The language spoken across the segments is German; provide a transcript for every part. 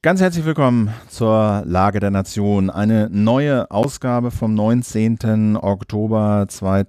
Ganz herzlich willkommen zur Lage der Nation. Eine neue Ausgabe vom 19. Oktober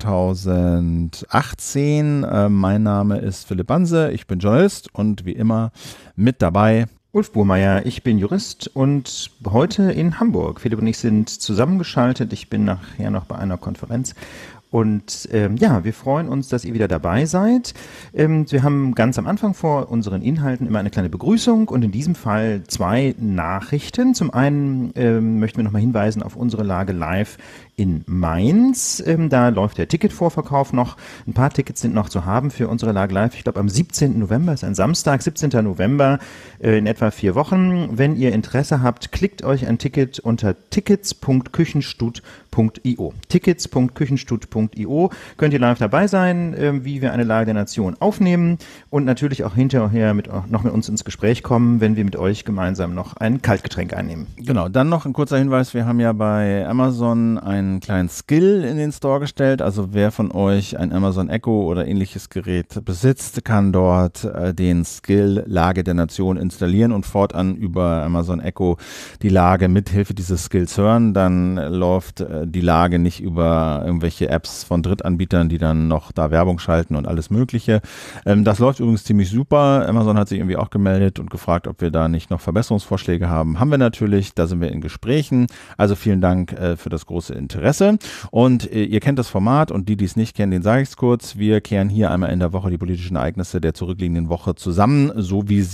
2018. Mein Name ist Philipp Banse, ich bin Journalist und wie immer mit dabei Ulf Burmeier, ich bin Jurist und heute in Hamburg. Philipp und ich sind zusammengeschaltet. Ich bin nachher noch bei einer Konferenz. Und wir freuen uns, dass ihr wieder dabei seid. Wir haben ganz am Anfang vor unseren Inhalten immer eine kleine Begrüßung und in diesem Fall zwei Nachrichten. Zum einen möchten wir nochmal hinweisen auf unsere Lage live in Mainz. Da läuft der Ticketvorverkauf noch. Ein paar Tickets sind noch zu haben für unsere Lage live. Ich glaube, am 17. November ist ein Samstag, 17. November in etwa 4 Wochen. Wenn ihr Interesse habt, klickt euch ein Ticket unter tickets.küchenstut.io. Tickets.küchenstut.io könnt ihr live dabei sein, wie wir eine Lage der Nation aufnehmen und natürlich auch hinterher noch mit uns ins Gespräch kommen, wenn wir mit euch gemeinsam noch ein Kaltgetränk einnehmen. Genau, dann noch ein kurzer Hinweis, wir haben ja bei Amazon einen kleinen Skill in den Store gestellt, also wer von euch ein Amazon Echo oder ähnliches Gerät besitzt, kann dort den Skill Lage der Nation installieren und fortan über Amazon Echo die Lage mithilfe dieses Skills hören, dann läuft die Lage nicht über irgendwelche Apps von Drittanbietern, die dann noch da Werbung schalten und alles mögliche. Das läuft übrigens ziemlich super, Amazon hat sich irgendwie auch gemeldet und gefragt, ob wir da nicht noch Verbesserungsvorschläge haben. Haben wir natürlich, da sind wir in Gesprächen, also vielen Dank für das große Interesse und ihr kennt das Format und die es nicht kennen, denen sage ich es kurz. Wir kehren hier einmal in der Woche die politischen Ereignisse der zurückliegenden Woche zusammen, so wir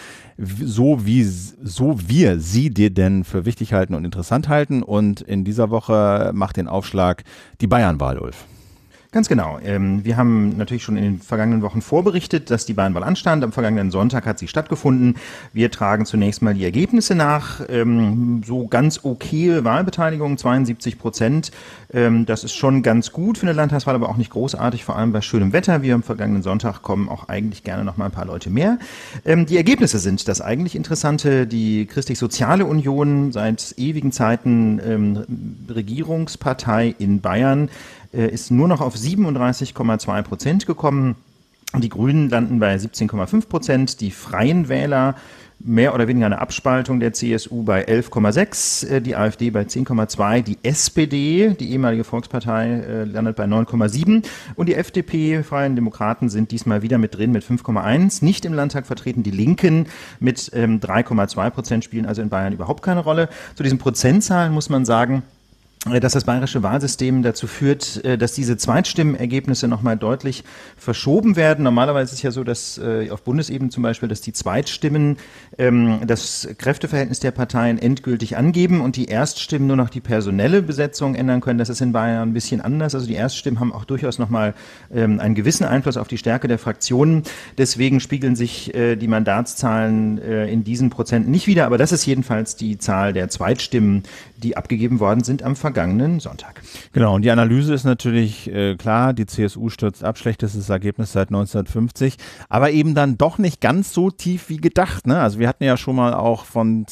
sie dir denn für wichtig halten und interessant halten und in dieser Woche macht den Aufschlag die Bayernwahl, Ulf. Ganz genau. Wir haben natürlich schon in den vergangenen Wochen vorberichtet, dass die Bayernwahl anstand. Am vergangenen Sonntag hat sie stattgefunden. Wir tragen zunächst mal die Ergebnisse nach. So ganz okay Wahlbeteiligung, 72%. Das ist schon ganz gut für eine Landtagswahl, aber auch nicht großartig, vor allem bei schönem Wetter. Wie am vergangenen Sonntag kommen auch eigentlich gerne noch mal ein paar Leute mehr. Die Ergebnisse sind das eigentlich Interessante. Die Christlich-Soziale Union, seit ewigen Zeiten Regierungspartei in Bayern, ist nur noch auf 37,2% gekommen. Die Grünen landen bei 17,5%. Die Freien Wähler, mehr oder weniger eine Abspaltung der CSU, bei 11,6%. Die AfD bei 10,2%. Die SPD, die ehemalige Volkspartei, landet bei 9,7%. Und die FDP, Freien Demokraten, sind diesmal wieder mit drin mit 5,1%. Nicht im Landtag vertreten. Die Linken mit 3,2% spielen also in Bayern überhaupt keine Rolle. Zu diesen Prozentzahlen muss man sagen, dass das bayerische Wahlsystem dazu führt, dass diese Zweitstimmenergebnisse nochmal deutlich verschoben werden. Normalerweise ist es ja so, dass auf Bundesebene zum Beispiel, dass die Zweitstimmen das Kräfteverhältnis der Parteien endgültig angeben und die Erststimmen nur noch die personelle Besetzung ändern können. Das ist in Bayern ein bisschen anders. Also die Erststimmen haben auch durchaus nochmal einen gewissen Einfluss auf die Stärke der Fraktionen. Deswegen spiegeln sich die Mandatszahlen in diesen Prozenten nicht wider. Aber das ist jedenfalls die Zahl der Zweitstimmen, die abgegeben worden sind am vergangenen Sonntag. Genau, und die Analyse ist natürlich klar, die CSU stürzt ab, schlechtestes Ergebnis seit 1950, aber eben dann doch nicht ganz so tief wie gedacht, ne? Also wir hatten ja schon mal auch von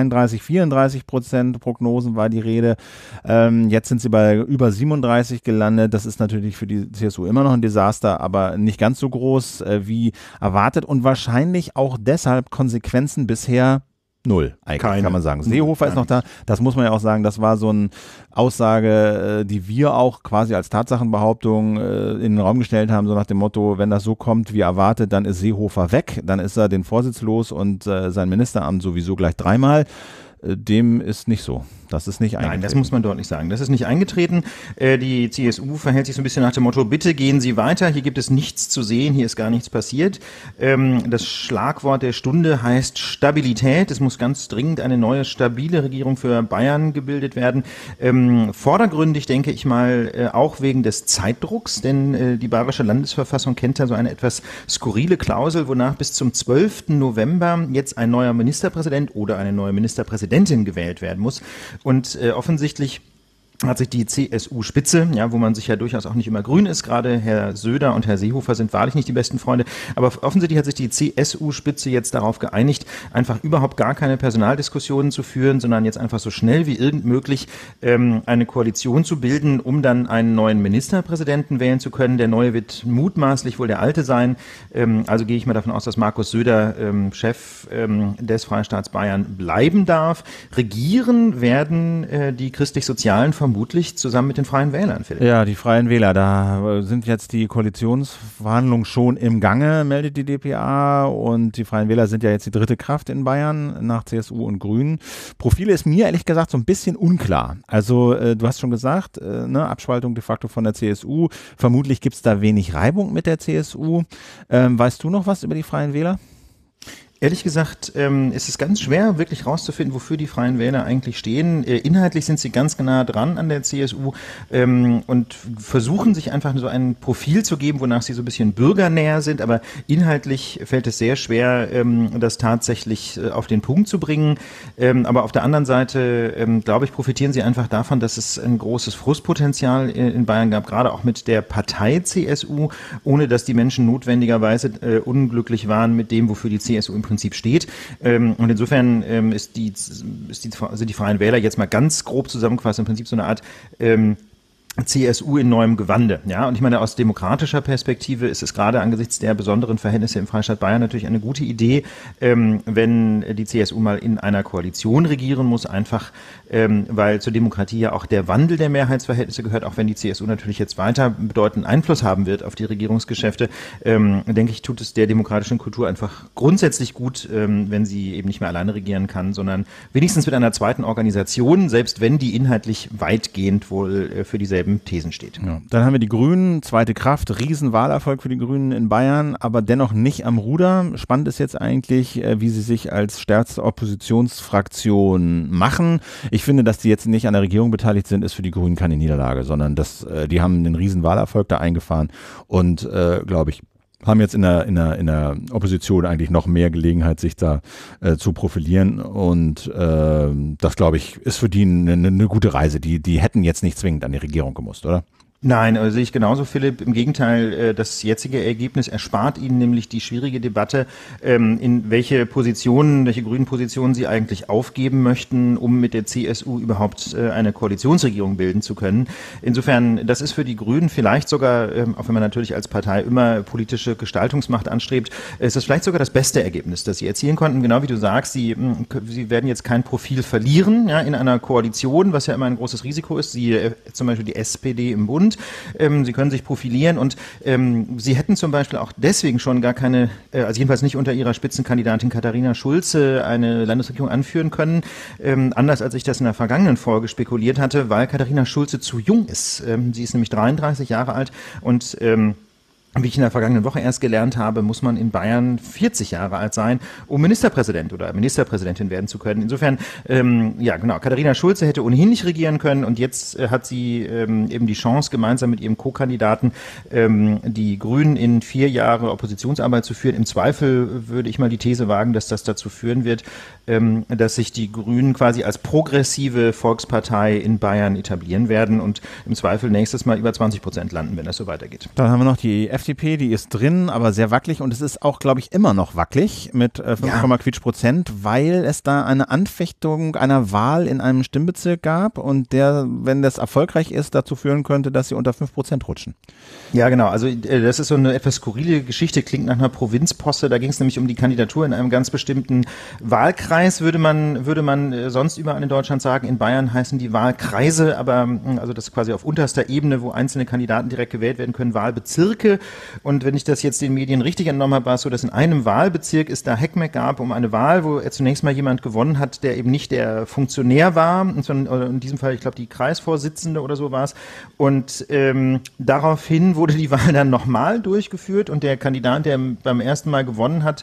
33-34% Prognosen war die Rede, jetzt sind sie bei über 37 gelandet, das ist natürlich für die CSU immer noch ein Desaster, aber nicht ganz so groß wie erwartet und wahrscheinlich auch deshalb Konsequenzen bisher null, eigentlich kann man sagen. Seehofer ist noch da, das muss man ja auch sagen, das war so eine Aussage, die wir auch quasi als Tatsachenbehauptung in den Raum gestellt haben, so nach dem Motto, wenn das so kommt wie erwartet, dann ist Seehofer weg, dann ist er den Vorsitz los und sein Ministeramt sowieso gleich 3-mal. Dem ist nicht so. Das ist nicht eingetreten. Nein, das muss man deutlich sagen. Das ist nicht eingetreten. Die CSU verhält sich so ein bisschen nach dem Motto, bitte gehen Sie weiter, hier gibt es nichts zu sehen, hier ist gar nichts passiert. Das Schlagwort der Stunde heißt Stabilität. Es muss ganz dringend eine neue, stabile Regierung für Bayern gebildet werden. Vordergründig denke ich mal auch wegen des Zeitdrucks, denn die bayerische Landesverfassung kennt da so eine etwas skurrile Klausel, wonach bis zum 12. November jetzt ein neuer Ministerpräsident oder eine neue Ministerpräsidentin gewählt werden muss. Und offensichtlich hat sich die CSU-Spitze, ja, wo man sich ja durchaus auch nicht immer grün ist, gerade Herr Söder und Herr Seehofer sind wahrlich nicht die besten Freunde, aber offensichtlich hat sich die CSU-Spitze jetzt darauf geeinigt, einfach überhaupt gar keine Personaldiskussionen zu führen, sondern jetzt einfach so schnell wie irgend möglich eine Koalition zu bilden, um dann einen neuen Ministerpräsidenten wählen zu können. Der neue wird mutmaßlich wohl der alte sein, also gehe ich mal davon aus, dass Markus Söder Chef des Freistaats Bayern bleiben darf. Regieren werden die christlich-sozialen vermutlich zusammen mit den Freien Wählern, Philipp. Ja, die Freien Wähler, da sind jetzt die Koalitionsverhandlungen schon im Gange, meldet die dpa, und die Freien Wähler sind ja jetzt die dritte Kraft in Bayern nach CSU und Grünen. Profile ist mir ehrlich gesagt so ein bisschen unklar. Also du hast schon gesagt, Abspaltung de facto von der CSU, vermutlich gibt es da wenig Reibung mit der CSU. Weißt du noch was über die Freien Wähler? Ehrlich gesagt ist es ganz schwer, wirklich rauszufinden, wofür die Freien Wähler eigentlich stehen. Inhaltlich sind sie ganz nah dran an der CSU und versuchen sich einfach so ein Profil zu geben, wonach sie so ein bisschen bürgernäher sind. Aber inhaltlich fällt es sehr schwer, das tatsächlich auf den Punkt zu bringen. Aber auf der anderen Seite, glaube ich, profitieren sie einfach davon, dass es ein großes Frustpotenzial in Bayern gab, gerade auch mit der Partei CSU, ohne dass die Menschen notwendigerweise unglücklich waren mit dem, wofür die CSU im Prinzip steht. Und insofern sind die Freien Wähler jetzt mal ganz grob zusammengefasst im Prinzip so eine Art CSU in neuem Gewande. Ja, und ich meine, aus demokratischer Perspektive ist es gerade angesichts der besonderen Verhältnisse im Freistaat Bayern natürlich eine gute Idee, wenn die CSU mal in einer Koalition regieren muss, einfach weil zur Demokratie ja auch der Wandel der Mehrheitsverhältnisse gehört, auch wenn die CSU natürlich jetzt weiter bedeutenden Einfluss haben wird auf die Regierungsgeschäfte, denke ich, tut es der demokratischen Kultur einfach grundsätzlich gut, wenn sie eben nicht mehr alleine regieren kann, sondern wenigstens mit einer zweiten Organisation, selbst wenn die inhaltlich weitgehend wohl für dieselbe Thesen steht. Ja. Dann haben wir die Grünen, zweite Kraft, Riesenwahlerfolg für die Grünen in Bayern, aber dennoch nicht am Ruder. Spannend ist jetzt eigentlich, wie sie sich als stärkste Oppositionsfraktion machen. Ich finde, dass die jetzt nicht an der Regierung beteiligt sind, ist für die Grünen keine Niederlage, sondern die haben einen Riesenwahlerfolg da eingefahren und, glaube ich, haben jetzt in der Opposition eigentlich noch mehr Gelegenheit, sich da zu profilieren, und das, glaube ich, ist für die eine gute Reise. Die hätten jetzt nicht zwingend an die Regierung gemusst, oder? Nein, sehe ich genauso, Philipp. Im Gegenteil, das jetzige Ergebnis erspart Ihnen nämlich die schwierige Debatte, in welche grünen Positionen Sie eigentlich aufgeben möchten, um mit der CSU überhaupt eine Koalitionsregierung bilden zu können. Insofern, das ist für die Grünen vielleicht sogar, auch wenn man natürlich als Partei immer politische Gestaltungsmacht anstrebt, ist das vielleicht sogar das beste Ergebnis, das Sie erzielen konnten. Genau wie du sagst, Sie werden jetzt kein Profil verlieren, ja, in einer Koalition, was ja immer ein großes Risiko ist. Sie zum Beispiel die SPD im Bund. Sie können sich profilieren und Sie hätten zum Beispiel auch deswegen schon gar keine, also jedenfalls nicht unter Ihrer Spitzenkandidatin Katharina Schulze eine Landesregierung anführen können, anders als ich das in der vergangenen Folge spekuliert hatte, weil Katharina Schulze zu jung ist. Sie ist nämlich 33 Jahre alt und wie ich in der vergangenen Woche erst gelernt habe, muss man in Bayern 40 Jahre alt sein, um Ministerpräsident oder Ministerpräsidentin werden zu können. Insofern, ja genau, Katharina Schulze hätte ohnehin nicht regieren können und jetzt hat sie eben die Chance, gemeinsam mit ihrem Co-Kandidaten die Grünen in 4 Jahre Oppositionsarbeit zu führen. Im Zweifel würde ich mal die These wagen, dass das dazu führen wird, dass sich die Grünen quasi als progressive Volkspartei in Bayern etablieren werden und im Zweifel nächstes Mal über 20% landen, wenn das so weitergeht. Dann haben wir noch die FDP, die ist drin, aber sehr wackelig, und es ist auch, glaube ich, immer noch wackelig mit 5,Quitsch%, weil es da eine Anfechtung einer Wahl in einem Stimmbezirk gab und der, wenn das erfolgreich ist, dazu führen könnte, dass sie unter 5% rutschen. Ja, genau. Also das ist so eine etwas skurrile Geschichte, klingt nach einer Provinzposse. Da ging es nämlich um die Kandidatur in einem ganz bestimmten Wahlkreis, würde man sonst überall in Deutschland sagen. In Bayern heißen die Wahlkreise, aber also das ist quasi auf unterster Ebene, wo einzelne Kandidaten direkt gewählt werden können, Wahlbezirke. Und wenn ich das jetzt den Medien richtig entnommen habe, war es so, dass in einem Wahlbezirk es da Heckmeck gab um eine Wahl, wo zunächst mal jemand gewonnen hat, der eben nicht der Funktionär war, sondern in diesem Fall, ich glaube, die Kreisvorsitzende oder so war es. Und daraufhin wurde die Wahl dann nochmal durchgeführt und der Kandidat, der beim ersten Mal gewonnen hat,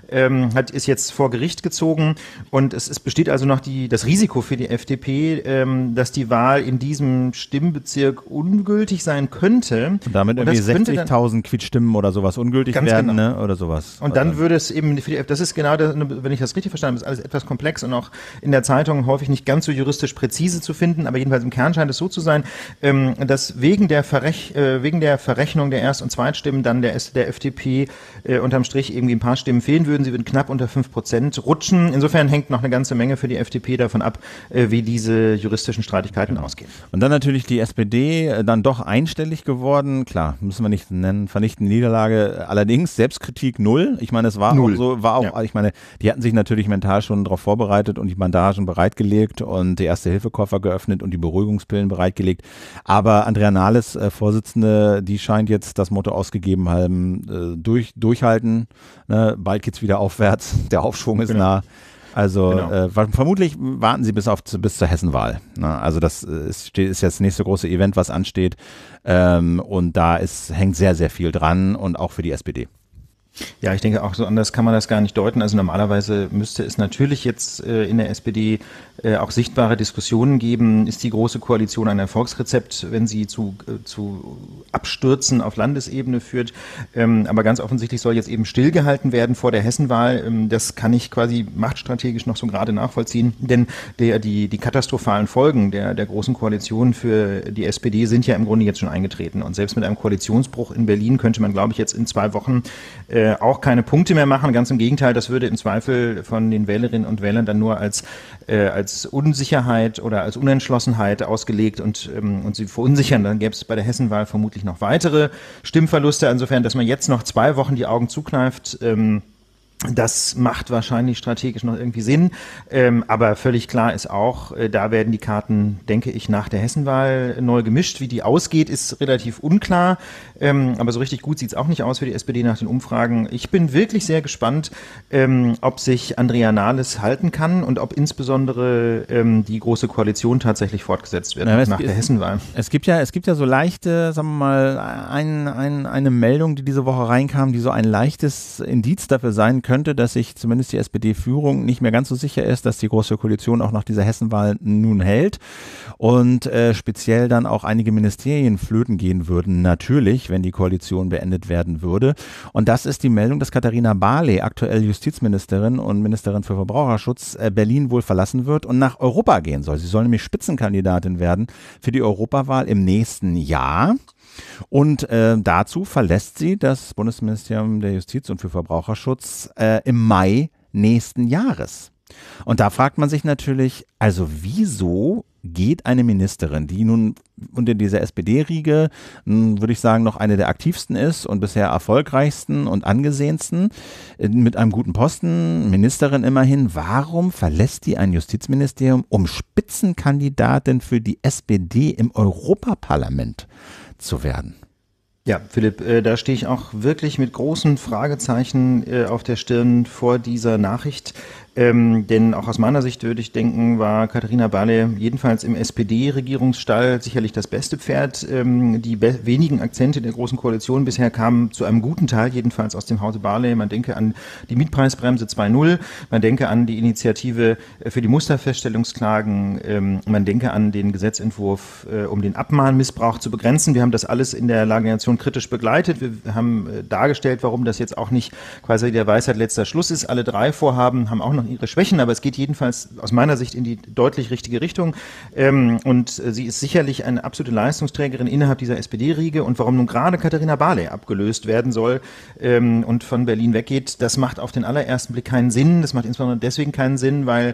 ist jetzt vor Gericht gezogen. Und es besteht also noch das Risiko für die FDP, dass die Wahl in diesem Stimmbezirk ungültig sein könnte. Und damit irgendwie 60.000 Nichtquietstimmen oder sowas ungültig Ganz werden, genau. ne? Oder sowas. Und dann würde es eben, das ist genau, wenn ich das richtig verstanden habe, ist alles etwas komplex und auch in der Zeitung häufig nicht ganz so juristisch präzise zu finden, aber jedenfalls im Kern scheint es so zu sein, dass wegen der Verrechnung der Erst- und Zweitstimmen dann der FDP unterm Strich irgendwie ein paar Stimmen fehlen würden. Sie würden knapp unter 5% rutschen. Insofern hängt noch eine ganze Menge für die FDP davon ab, wie diese juristischen Streitigkeiten ausgehen. Und dann natürlich die SPD dann doch einstellig geworden. Klar, müssen wir nicht nennen, vernichtende Niederlage. Allerdings Selbstkritik null. Ich meine, es war Null. auch so, ich meine, die hatten sich natürlich mental schon darauf vorbereitet und die Bandagen bereitgelegt und die Erste-Hilfe-Koffer geöffnet und die Beruhigungspillen bereitgelegt. Aber Andrea Nahles, Vorsitzende, die scheint jetzt das Motto ausgegeben haben, durchhalten. Ne? Bald geht's wieder aufwärts. Der Aufschwung ist nah. Also vermutlich warten sie bis zur Hessenwahl. Ne? Also das ist jetzt das nächste große Event, was ansteht. Und da hängt sehr, sehr viel dran und auch für die SPD. Ja, ich denke auch so anders kann man das gar nicht deuten. Also normalerweise müsste es natürlich jetzt in der SPD auch sichtbare Diskussionen geben. Ist die Große Koalition ein Erfolgsrezept, wenn sie zu Abstürzen auf Landesebene führt? Aber ganz offensichtlich soll jetzt eben stillgehalten werden vor der Hessenwahl. Das kann ich quasi machtstrategisch noch so gerade nachvollziehen. Denn die katastrophalen Folgen der Großen Koalition für die SPD sind ja im Grunde jetzt schon eingetreten. Und selbst mit einem Koalitionsbruch in Berlin könnte man, glaube ich, jetzt in 2 Wochen auch keine Punkte mehr machen. Ganz im Gegenteil, das würde im Zweifel von den Wählerinnen und Wählern dann nur als Unsicherheit oder als Unentschlossenheit ausgelegt und sie verunsichern. Dann gäbe es bei der Hessenwahl vermutlich noch weitere Stimmverluste. Insofern, dass man jetzt noch 2 Wochen die Augen zukneift, das macht wahrscheinlich strategisch noch irgendwie Sinn, aber völlig klar ist auch, da werden die Karten, denke ich, nach der Hessenwahl neu gemischt. Wie die ausgeht, ist relativ unklar, aber so richtig gut sieht es auch nicht aus für die SPD nach den Umfragen. Ich bin wirklich sehr gespannt, ob sich Andrea Nahles halten kann und ob insbesondere die Große Koalition tatsächlich fortgesetzt wird nach der Hessenwahl. Es gibt ja so leichte, sagen wir mal, eine Meldung, die diese Woche reinkam, die so ein leichtes Indiz dafür sein könnte, dass sich zumindest die SPD-Führung nicht mehr ganz so sicher ist, dass die Große Koalition auch nach dieser Hessenwahl nun hält und speziell dann auch einige Ministerien flöten gehen würden, natürlich, wenn die Koalition beendet werden würde. Und das ist die Meldung, dass Katharina Barley, aktuell Justizministerin und Ministerin für Verbraucherschutz, Berlin wohl verlassen wird und nach Europa gehen soll. Sie soll nämlich Spitzenkandidatin werden für die Europawahl im nächsten Jahr. Und dazu verlässt sie das Bundesministerium der Justiz und für Verbraucherschutz im Mai nächsten Jahres. Und da fragt man sich natürlich, also wieso geht eine Ministerin, die nun unter dieser SPD-Riege, würde ich sagen, noch eine der aktivsten ist und bisher erfolgreichsten und angesehensten, mit einem guten Posten, Ministerin immerhin, warum verlässt die ein Justizministerium, um Spitzenkandidatin für die SPD im Europaparlament zu werden? Ja, Philipp, da stehe ich auch wirklich mit großen Fragezeichen auf der Stirn vor dieser Nachricht. Denn auch aus meiner Sicht würde ich denken, war Katharina Barley jedenfalls im SPD-Regierungsstall sicherlich das beste Pferd. Die wenigen Akzente der Großen Koalition bisher kamen zu einem guten Teil jedenfalls aus dem Hause Barley. Man denke an die Mietpreisbremse 2.0, man denke an die Initiative für die Musterfeststellungsklagen, man denke an den Gesetzentwurf, um den Abmahnmissbrauch zu begrenzen. Wir haben das alles in der Lage der Nation kritisch begleitet. Wir haben dargestellt, warum das jetzt auch nicht quasi der Weisheit letzter Schluss ist. Alle 3 Vorhaben haben auch noch ihre Schwächen, aber es geht jedenfalls aus meiner Sicht in die deutlich richtige Richtung. Und sie ist sicherlich eine absolute Leistungsträgerin innerhalb dieser SPD-Riege. Und warum nun gerade Katharina Barley abgelöst werden soll und von Berlin weggeht, das macht auf den allerersten Blick keinen Sinn. Das macht insbesondere deswegen keinen Sinn, weil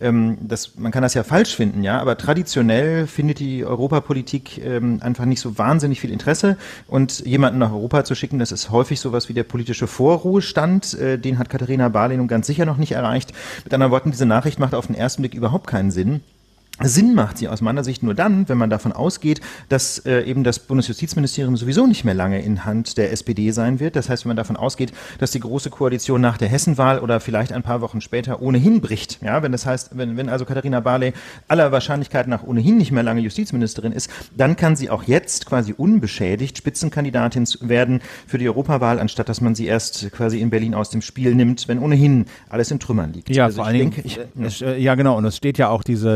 man kann das ja falsch finden, ja, aber traditionell findet die Europapolitik einfach nicht so wahnsinnig viel Interesse. Und jemanden nach Europa zu schicken, das ist häufig sowas wie der politische Vorruhestand. Den hat Katharina Barley nun ganz sicher noch nicht erreicht. Mit anderen Worten, diese Nachricht macht auf den ersten Blick überhaupt keinen Sinn. Sinn macht sie aus meiner Sicht nur dann, wenn man davon ausgeht, dass eben das Bundesjustizministerium sowieso nicht mehr lange in Hand der SPD sein wird. Das heißt, wenn man davon ausgeht, dass die Große Koalition nach der Hessenwahl oder vielleicht ein paar Wochen später ohnehin bricht. Ja, wenn das heißt, wenn also Katharina Barley aller Wahrscheinlichkeit nach ohnehin nicht mehr lange Justizministerin ist, dann kann sie auch jetzt quasi unbeschädigt Spitzenkandidatin werden für die Europawahl, anstatt dass man sie erst quasi in Berlin aus dem Spiel nimmt, wenn ohnehin alles in Trümmern liegt. Ja, also vor allen Dingen, ja genau, und es steht ja auch im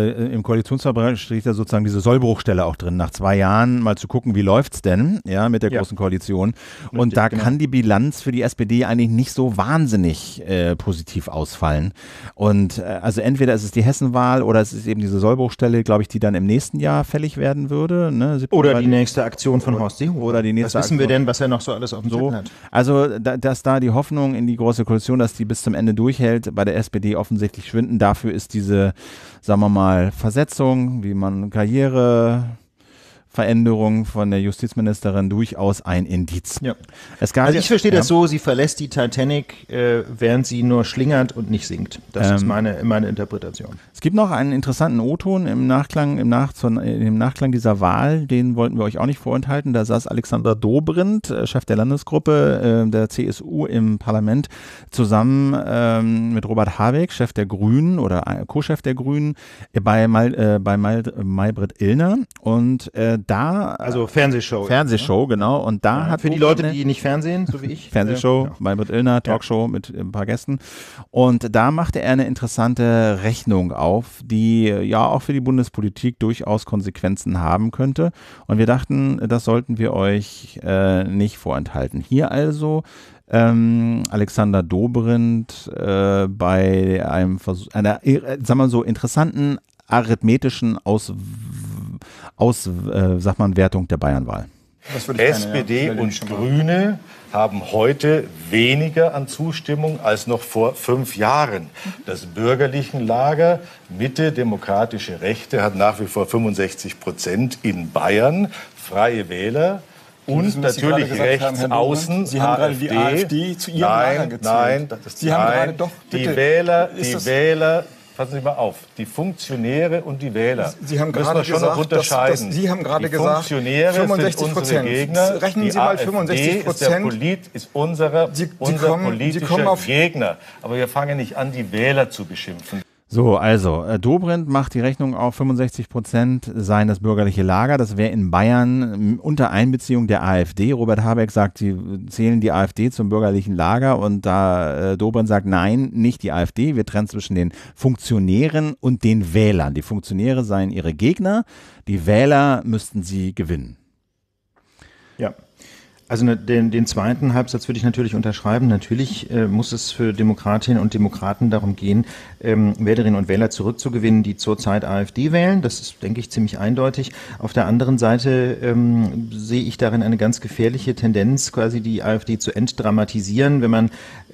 Koalitionsvertrag steht ja sozusagen diese Sollbruchstelle auch drin, nach 2 Jahren mal zu gucken, wie läuft's denn, ja, mit der Großen Koalition. Und Richtig, da genau. kann die Bilanz für die SPD eigentlich nicht so wahnsinnig positiv ausfallen. Und also entweder ist es die Hessenwahl oder es ist eben diese Sollbruchstelle, glaube ich, die dann im nächsten Jahr fällig werden würde. Ne? Oder die nächste Aktion von Horst Seehofer. Oder die nächste Was wissen wir Aktion. denn, was er noch so alles auf dem Zettel hat? Also, dass da die Hoffnung in die Große Koalition, dass die bis zum Ende durchhält, bei der SPD offensichtlich schwinden. Dafür ist diese, sagen wir mal, Versetzung, wie man Karriereveränderung von der Justizministerin durchaus ein Indiz. Ja. Es gab Also ich verstehe das so, sie verlässt die Titanic, während sie nur schlingert und nicht sinkt. Das ist meine Interpretation. Es gibt noch einen interessanten O-Ton im Nachklang dieser Wahl, den wollten wir euch auch nicht vorenthalten. Da saß Alexander Dobrindt, Chef der Landesgruppe der CSU im Parlament, zusammen mit Robert Habeck, Chef der Grünen oder Co-Chef der Grünen, bei Maybrit Illner. Und Also Fernsehshow. Genau. Und da hat für die Leute, die nicht fernsehen, so wie ich. Fernsehshow, Maybrit Illner, Talkshow mit ein paar Gästen. Und da machte er eine interessante Rechnung auf, die ja auch für die Bundespolitik durchaus Konsequenzen haben könnte. Und wir dachten, das sollten wir euch nicht vorenthalten. Hier also Alexander Dobrindt bei einem Versuch, einer, sagen wir mal so, interessanten arithmetischen Wertung der Bayernwahl. SPD und Grüne haben heute weniger an Zustimmung als noch vor 5 Jahren. Das bürgerliche Lager, Mitte, demokratische Rechte, hat nach wie vor 65% in Bayern. Freie Wähler und natürlich rechts außen. Sie haben gerade die AfD zu Ihrem Lager gezählt. Sie haben gerade doch, bitte, die Wähler, passen Sie mal auf, die Funktionäre und die Wähler. Sie haben gerade schon noch unterscheiden. Sie haben gerade die gesagt, Funktionäre 65%. Sind Gegner. Rechnen Sie mal 65%. Ist unser politischer Gegner. Aber wir fangen nicht an, die Wähler zu beschimpfen. So, also Dobrindt macht die Rechnung auf 65% seien das bürgerliche Lager. Das wäre in Bayern unter Einbeziehung der AfD. Robert Habeck sagt, sie zählen die AfD zum bürgerlichen Lager und da Dobrindt sagt, nein, nicht die AfD. Wir trennen zwischen den Funktionären und den Wählern. Die Funktionäre seien ihre Gegner, die Wähler müssten sie gewinnen. Ja. Also den zweiten Halbsatz würde ich natürlich unterschreiben. Natürlich muss es für Demokratinnen und Demokraten darum gehen, Wählerinnen und Wähler zurückzugewinnen, die zurzeit AfD wählen. Das ist, denke ich, ziemlich eindeutig. Auf der anderen Seite sehe ich darin eine ganz gefährliche Tendenz, quasi die AfD zu entdramatisieren, wenn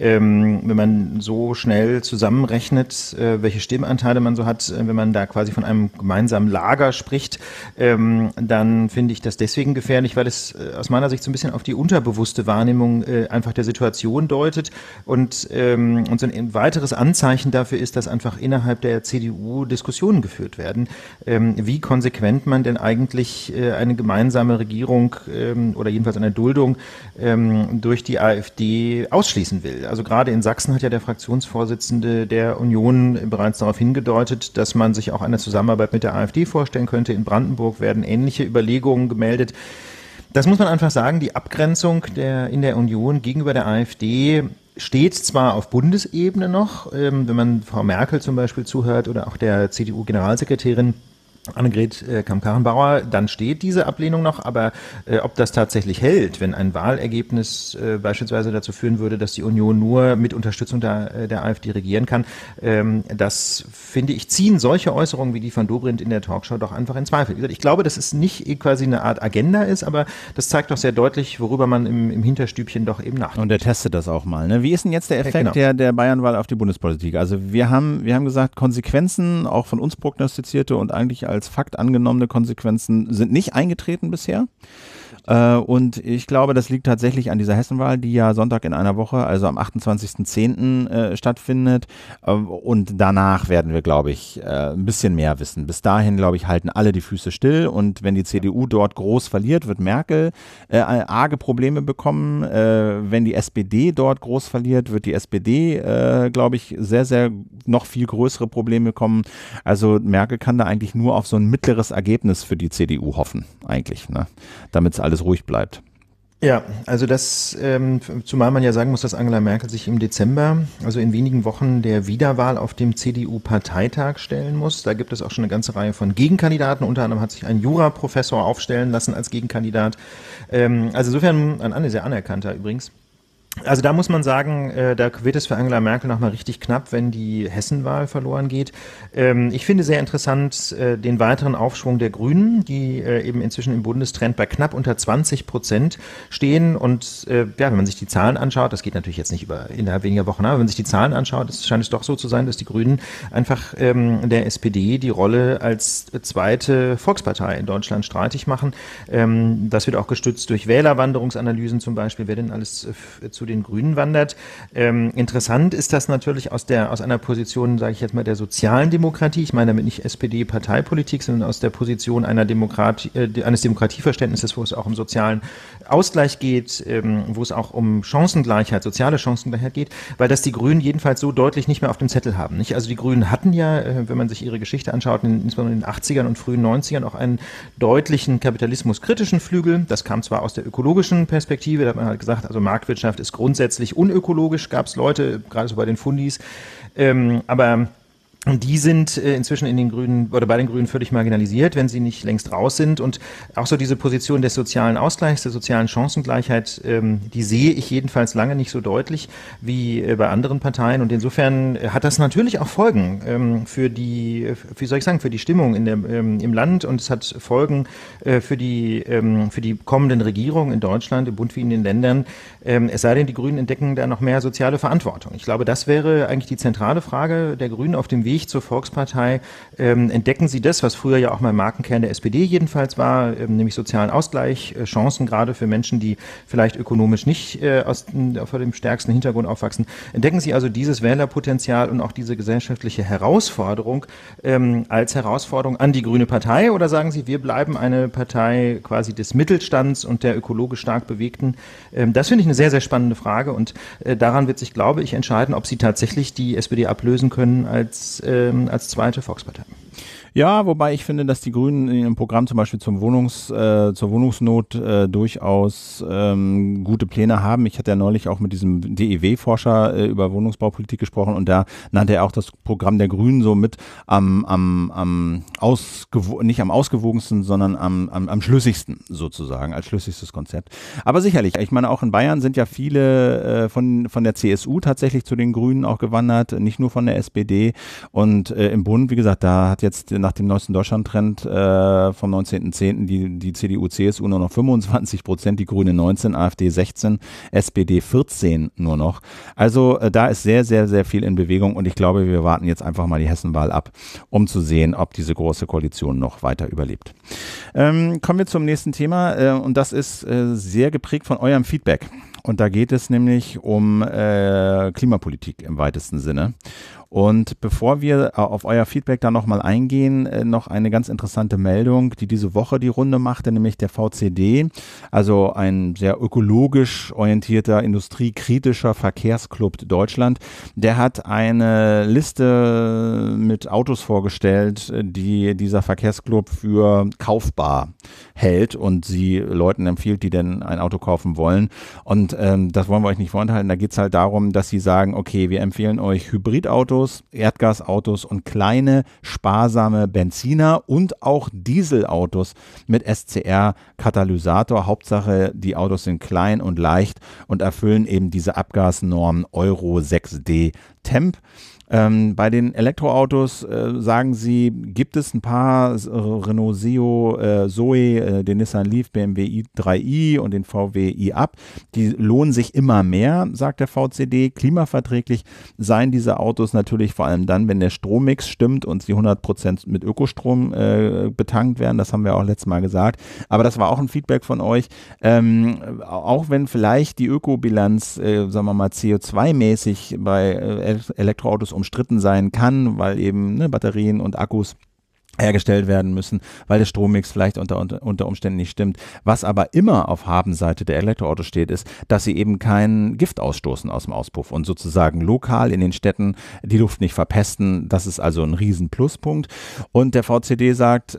man so schnell zusammenrechnet, welche Stimmanteile man so hat, wenn man da quasi von einem gemeinsamen Lager spricht, dann finde ich das deswegen gefährlich, weil es aus meiner Sicht so ein bisschen auf die unterbewusste Wahrnehmung einfach der Situation deutet und so ein weiteres Anzeichen dafür ist, dass einfach innerhalb der CDU Diskussionen geführt werden, wie konsequent man denn eigentlich eine gemeinsame Regierung oder jedenfalls eine Duldung durch die AfD ausschließen will. Also gerade in Sachsen hat ja der Fraktionsvorsitzende der Union bereits darauf hingedeutet, dass man sich auch eine Zusammenarbeit mit der AfD vorstellen könnte. In Brandenburg werden ähnliche Überlegungen gemeldet. Das muss man einfach sagen, die Abgrenzung in der Union gegenüber der AfD steht zwar auf Bundesebene noch, wenn man Frau Merkel zum Beispiel zuhört oder auch der CDU-Generalsekretärin Annegret Kramp-Karrenbauer, dann steht diese Ablehnung noch, aber ob das tatsächlich hält, wenn ein Wahlergebnis beispielsweise dazu führen würde, dass die Union nur mit Unterstützung der AfD regieren kann, das finde ich, ziehen solche Äußerungen wie die von Dobrindt in der Talkshow doch einfach in Zweifel. Ich glaube, dass es nicht quasi eine Art Agenda ist, aber das zeigt doch sehr deutlich, worüber man im Hinterstübchen doch eben nachdenkt. Und er testet das auch mal. Ne? Wie ist denn jetzt der Effekt der Bayernwahl auf die Bundespolitik? Also wir haben gesagt, Konsequenzen, auch von uns prognostizierte und eigentlich als Fakt angenommene Konsequenzen sind nicht eingetreten bisher. Und ich glaube, das liegt tatsächlich an dieser Hessenwahl, die ja Sonntag in einer Woche, also am 28.10. Stattfindet. Und danach werden wir, glaube ich, ein bisschen mehr wissen. Bis dahin, glaube ich, halten alle die Füße still. Und wenn die CDU dort groß verliert, wird Merkel arge Probleme bekommen. Wenn die SPD dort groß verliert, wird die SPD, glaube ich, sehr, sehr noch viel größere Probleme bekommen. Also Merkel kann da eigentlich nur auf so ein mittleres Ergebnis für die CDU hoffen, eigentlich, ne? Damit es alles ruhig bleibt. Ja, also das, zumal man ja sagen muss, dass Angela Merkel sich im Dezember, also in wenigen Wochen, der Wiederwahl auf dem CDU-Parteitag stellen muss. Da gibt es auch schon eine ganze Reihe von Gegenkandidaten. Unter anderem hat sich ein Juraprofessor aufstellen lassen als Gegenkandidat. Also insofern ein sehr anerkannter übrigens. Also da muss man sagen, da wird es für Angela Merkel nochmal richtig knapp, wenn die Hessenwahl verloren geht. Ich finde sehr interessant den weiteren Aufschwung der Grünen, die eben inzwischen im Bundestrend bei knapp unter 20% stehen. Und ja, wenn man sich die Zahlen anschaut, das geht natürlich jetzt nicht innerhalb weniger Wochen, aber wenn man sich die Zahlen anschaut, scheint es doch so zu sein, dass die Grünen einfach der SPD die Rolle als zweite Volkspartei in Deutschland streitig machen. Das wird auch gestützt durch Wählerwanderungsanalysen zum Beispiel, wer denn alles zu den Grünen wandert. Interessant ist das natürlich aus einer Position, sage ich jetzt mal, der sozialen Demokratie. Ich meine damit nicht SPD-Parteipolitik, sondern aus der Position eines Demokratieverständnisses, wo es auch um sozialen Ausgleich geht, wo es auch um Chancengleichheit, soziale Chancengleichheit geht, weil das die Grünen jedenfalls so deutlich nicht mehr auf dem Zettel haben. Nicht? Also die Grünen hatten ja, wenn man sich ihre Geschichte anschaut, insbesondere in den 80ern und frühen 90ern auch einen deutlichen kapitalismuskritischen Flügel. Das kam zwar aus der ökologischen Perspektive, da hat man halt gesagt, also Marktwirtschaft ist grundsätzlich unökologisch, gab es Leute, gerade so bei den Fundis, aber die sind inzwischen in den Grünen oder bei den Grünen völlig marginalisiert, wenn sie nicht längst raus sind. Und auch so diese Position des sozialen Ausgleichs, der sozialen Chancengleichheit, die sehe ich jedenfalls lange nicht so deutlich wie bei anderen Parteien. Und insofern hat das natürlich auch Folgen für die Stimmung im Land. Und es hat Folgen für die kommenden Regierungen in Deutschland, im Bund wie in den Ländern. Es sei denn, die Grünen entdecken da noch mehr soziale Verantwortung. Ich glaube, das wäre eigentlich die zentrale Frage der Grünen auf dem Weg zur Volkspartei. Entdecken Sie das, was früher ja auch mal Markenkern der SPD jedenfalls war, nämlich sozialen Ausgleich, Chancen gerade für Menschen, die vielleicht ökonomisch nicht vor dem stärksten Hintergrund aufwachsen. Entdecken Sie also dieses Wählerpotenzial und auch diese gesellschaftliche Herausforderung als Herausforderung an die Grüne Partei, oder sagen Sie, wir bleiben eine Partei quasi des Mittelstands und der ökologisch stark Bewegten? Das finde ich eine sehr, sehr spannende Frage, und daran wird sich, glaube ich, entscheiden, ob Sie tatsächlich die SPD ablösen können als zweite Volkspartei. Ja, wobei ich finde, dass die Grünen in ihrem Programm zum Beispiel zur Wohnungsnot durchaus gute Pläne haben. Ich hatte ja neulich auch mit diesem DEW-Forscher über Wohnungsbaupolitik gesprochen, und da nannte er auch das Programm der Grünen so mit nicht am ausgewogensten, sondern am schlüssigsten sozusagen, als schlüssigstes Konzept. Aber sicherlich, ich meine, auch in Bayern sind ja viele von der CSU tatsächlich zu den Grünen auch gewandert, nicht nur von der SPD. Und im Bund, wie gesagt, da hat jetzt nach dem neuesten Deutschland-Trend vom 19.10. die CDU-CSU nur noch 25%, die Grüne 19%, AfD 16%, SPD 14% nur noch. Also da ist sehr, sehr, sehr viel in Bewegung, und ich glaube, wir warten jetzt einfach mal die Hessenwahl ab, um zu sehen, ob diese große Koalition noch weiter überlebt. Kommen wir zum nächsten Thema, und das ist sehr geprägt von eurem Feedback. Und da geht es nämlich um Klimapolitik im weitesten Sinne. Und bevor wir auf euer Feedback da nochmal eingehen, noch eine ganz interessante Meldung, die diese Woche die Runde machte, nämlich der VCD, also ein sehr ökologisch orientierter, industriekritischer Verkehrsclub Deutschland. Der hat eine Liste mit Autos vorgestellt, die dieser Verkehrsclub für kaufbar hält und sie Leuten empfiehlt, die denn ein Auto kaufen wollen. Und das wollen wir euch nicht vorenthalten. Da geht es halt darum, dass sie sagen, okay, wir empfehlen euch Hybridautos, Erdgasautos und kleine, sparsame Benziner und auch Dieselautos mit SCR-Katalysator. Hauptsache, die Autos sind klein und leicht und erfüllen eben diese Abgasnorm Euro 6D Temp. Bei den Elektroautos sagen sie, gibt es ein paar Renault Zoe, den Nissan Leaf, BMW i3i und den VW i-Up. Die lohnen sich immer mehr, sagt der VCD. Klimaverträglich seien diese Autos natürlich vor allem dann, wenn der Strommix stimmt und sie 100% mit Ökostrom betankt werden. Das haben wir auch letztes Mal gesagt. Aber das war auch ein Feedback von euch. Auch wenn vielleicht die Ökobilanz, sagen wir mal, CO2-mäßig bei Elektroautos umstritten sein kann, weil eben Batterien und Akkus hergestellt werden müssen, weil der Strommix vielleicht unter Umständen nicht stimmt. Was aber immer auf Habenseite der Elektroautos steht, ist, dass sie eben kein Gift ausstoßen aus dem Auspuff und sozusagen lokal in den Städten die Luft nicht verpesten. Das ist also ein riesen Pluspunkt. Und der VCD sagt,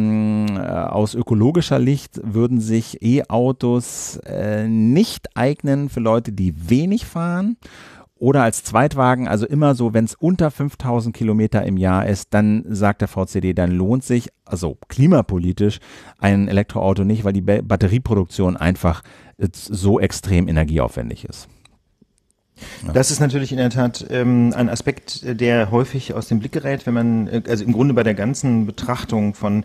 aus ökologischer Sicht würden sich E-Autos nicht eignen für Leute, die wenig fahren. Oder als Zweitwagen, also immer so, wenn es unter 5.000 Kilometer im Jahr ist, dann sagt der VCD, dann lohnt sich, also klimapolitisch, ein Elektroauto nicht, weil die Batterieproduktion einfach so extrem energieaufwendig ist. Ja. Das ist natürlich in der Tat ein Aspekt, der häufig aus dem Blick gerät, wenn man, also im Grunde bei der ganzen Betrachtung von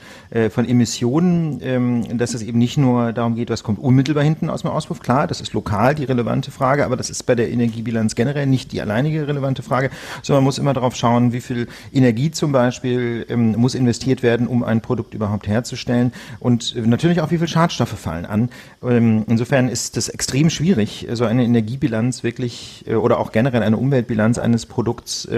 Emissionen, dass es eben nicht nur darum geht, was kommt unmittelbar hinten aus dem Auspuff. Klar, das ist lokal die relevante Frage, aber das ist bei der Energiebilanz generell nicht die alleinige relevante Frage, sondern man muss immer darauf schauen, wie viel Energie zum Beispiel muss investiert werden, um ein Produkt überhaupt herzustellen und natürlich auch, wie viel Schadstoffe fallen an. Insofern ist das extrem schwierig, so eine Energiebilanz wirklich oder auch generell eine Umweltbilanz eines Produkts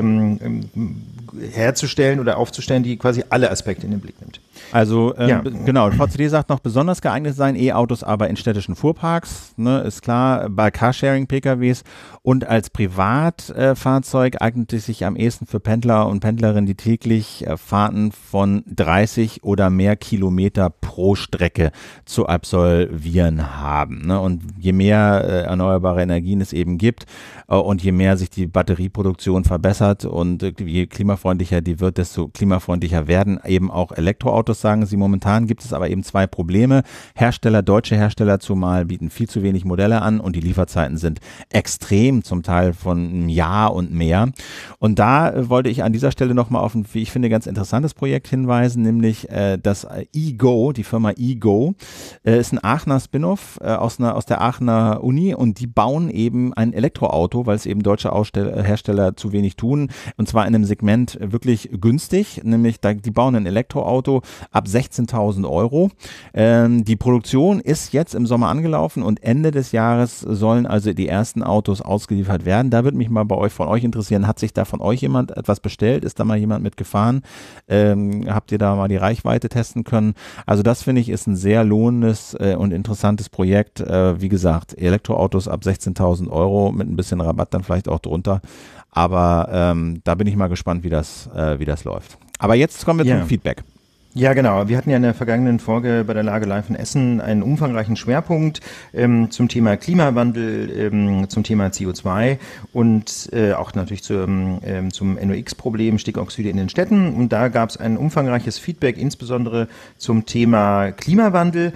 herzustellen oder aufzustellen, die quasi alle Aspekte in den Blick nimmt. Also genau, VCD sagt noch, besonders geeignet seien E-Autos aber in städtischen Fuhrparks, ne, ist klar, bei Carsharing-PKWs und als Privatfahrzeug eignet es sich am ehesten für Pendler und Pendlerinnen, die täglich Fahrten von 30 oder mehr Kilometer pro Strecke zu absolvieren haben. Ne? Und je mehr erneuerbare Energien es eben gibt und je mehr sich die Batterieproduktion verbessert und je klimafreundlicher die wird, desto klimafreundlicher werden eben auch Elektroautos, sagen sie. Momentan gibt es aber eben zwei Probleme. Deutsche Hersteller zumal bieten viel zu wenig Modelle an und die Lieferzeiten sind extrem, zum Teil von einem Jahr und mehr. Und da wollte ich an dieser Stelle nochmal auf ein, wie ich finde, ganz interessantes Projekt hinweisen, nämlich das eGo, die Firma eGo, ist ein Aachener Spin-off aus der Aachener Uni und die bauen eben ein Elektroauto, weil es eben deutsche Hersteller zu wenig tun, und zwar in einem Segment wirklich günstig, nämlich die bauen ein Elektroauto ab 16.000 Euro. Die Produktion ist jetzt im Sommer angelaufen und Ende des Jahres sollen also die ersten Autos ausgeliefert werden. Da würde mich mal von euch interessieren, hat sich da von euch jemand etwas bestellt? Ist da mal jemand mitgefahren? Habt ihr da mal die Reichweite testen können? Also das finde ich ist ein sehr lohnendes und interessantes Projekt. Wie gesagt, Elektroautos ab 16.000 Euro mit ein bisschen Rabatt dann vielleicht auch drunter. Aber da bin ich mal gespannt, wie das läuft. Aber jetzt kommen wir zum Feedback. Ja, genau. Wir hatten ja in der vergangenen Folge bei der Lage Live in Essen einen umfangreichen Schwerpunkt zum Thema Klimawandel, zum Thema CO2 und auch natürlich zum NOx-Problem, Stickoxide in den Städten. Und da gab es ein umfangreiches Feedback, insbesondere zum Thema Klimawandel.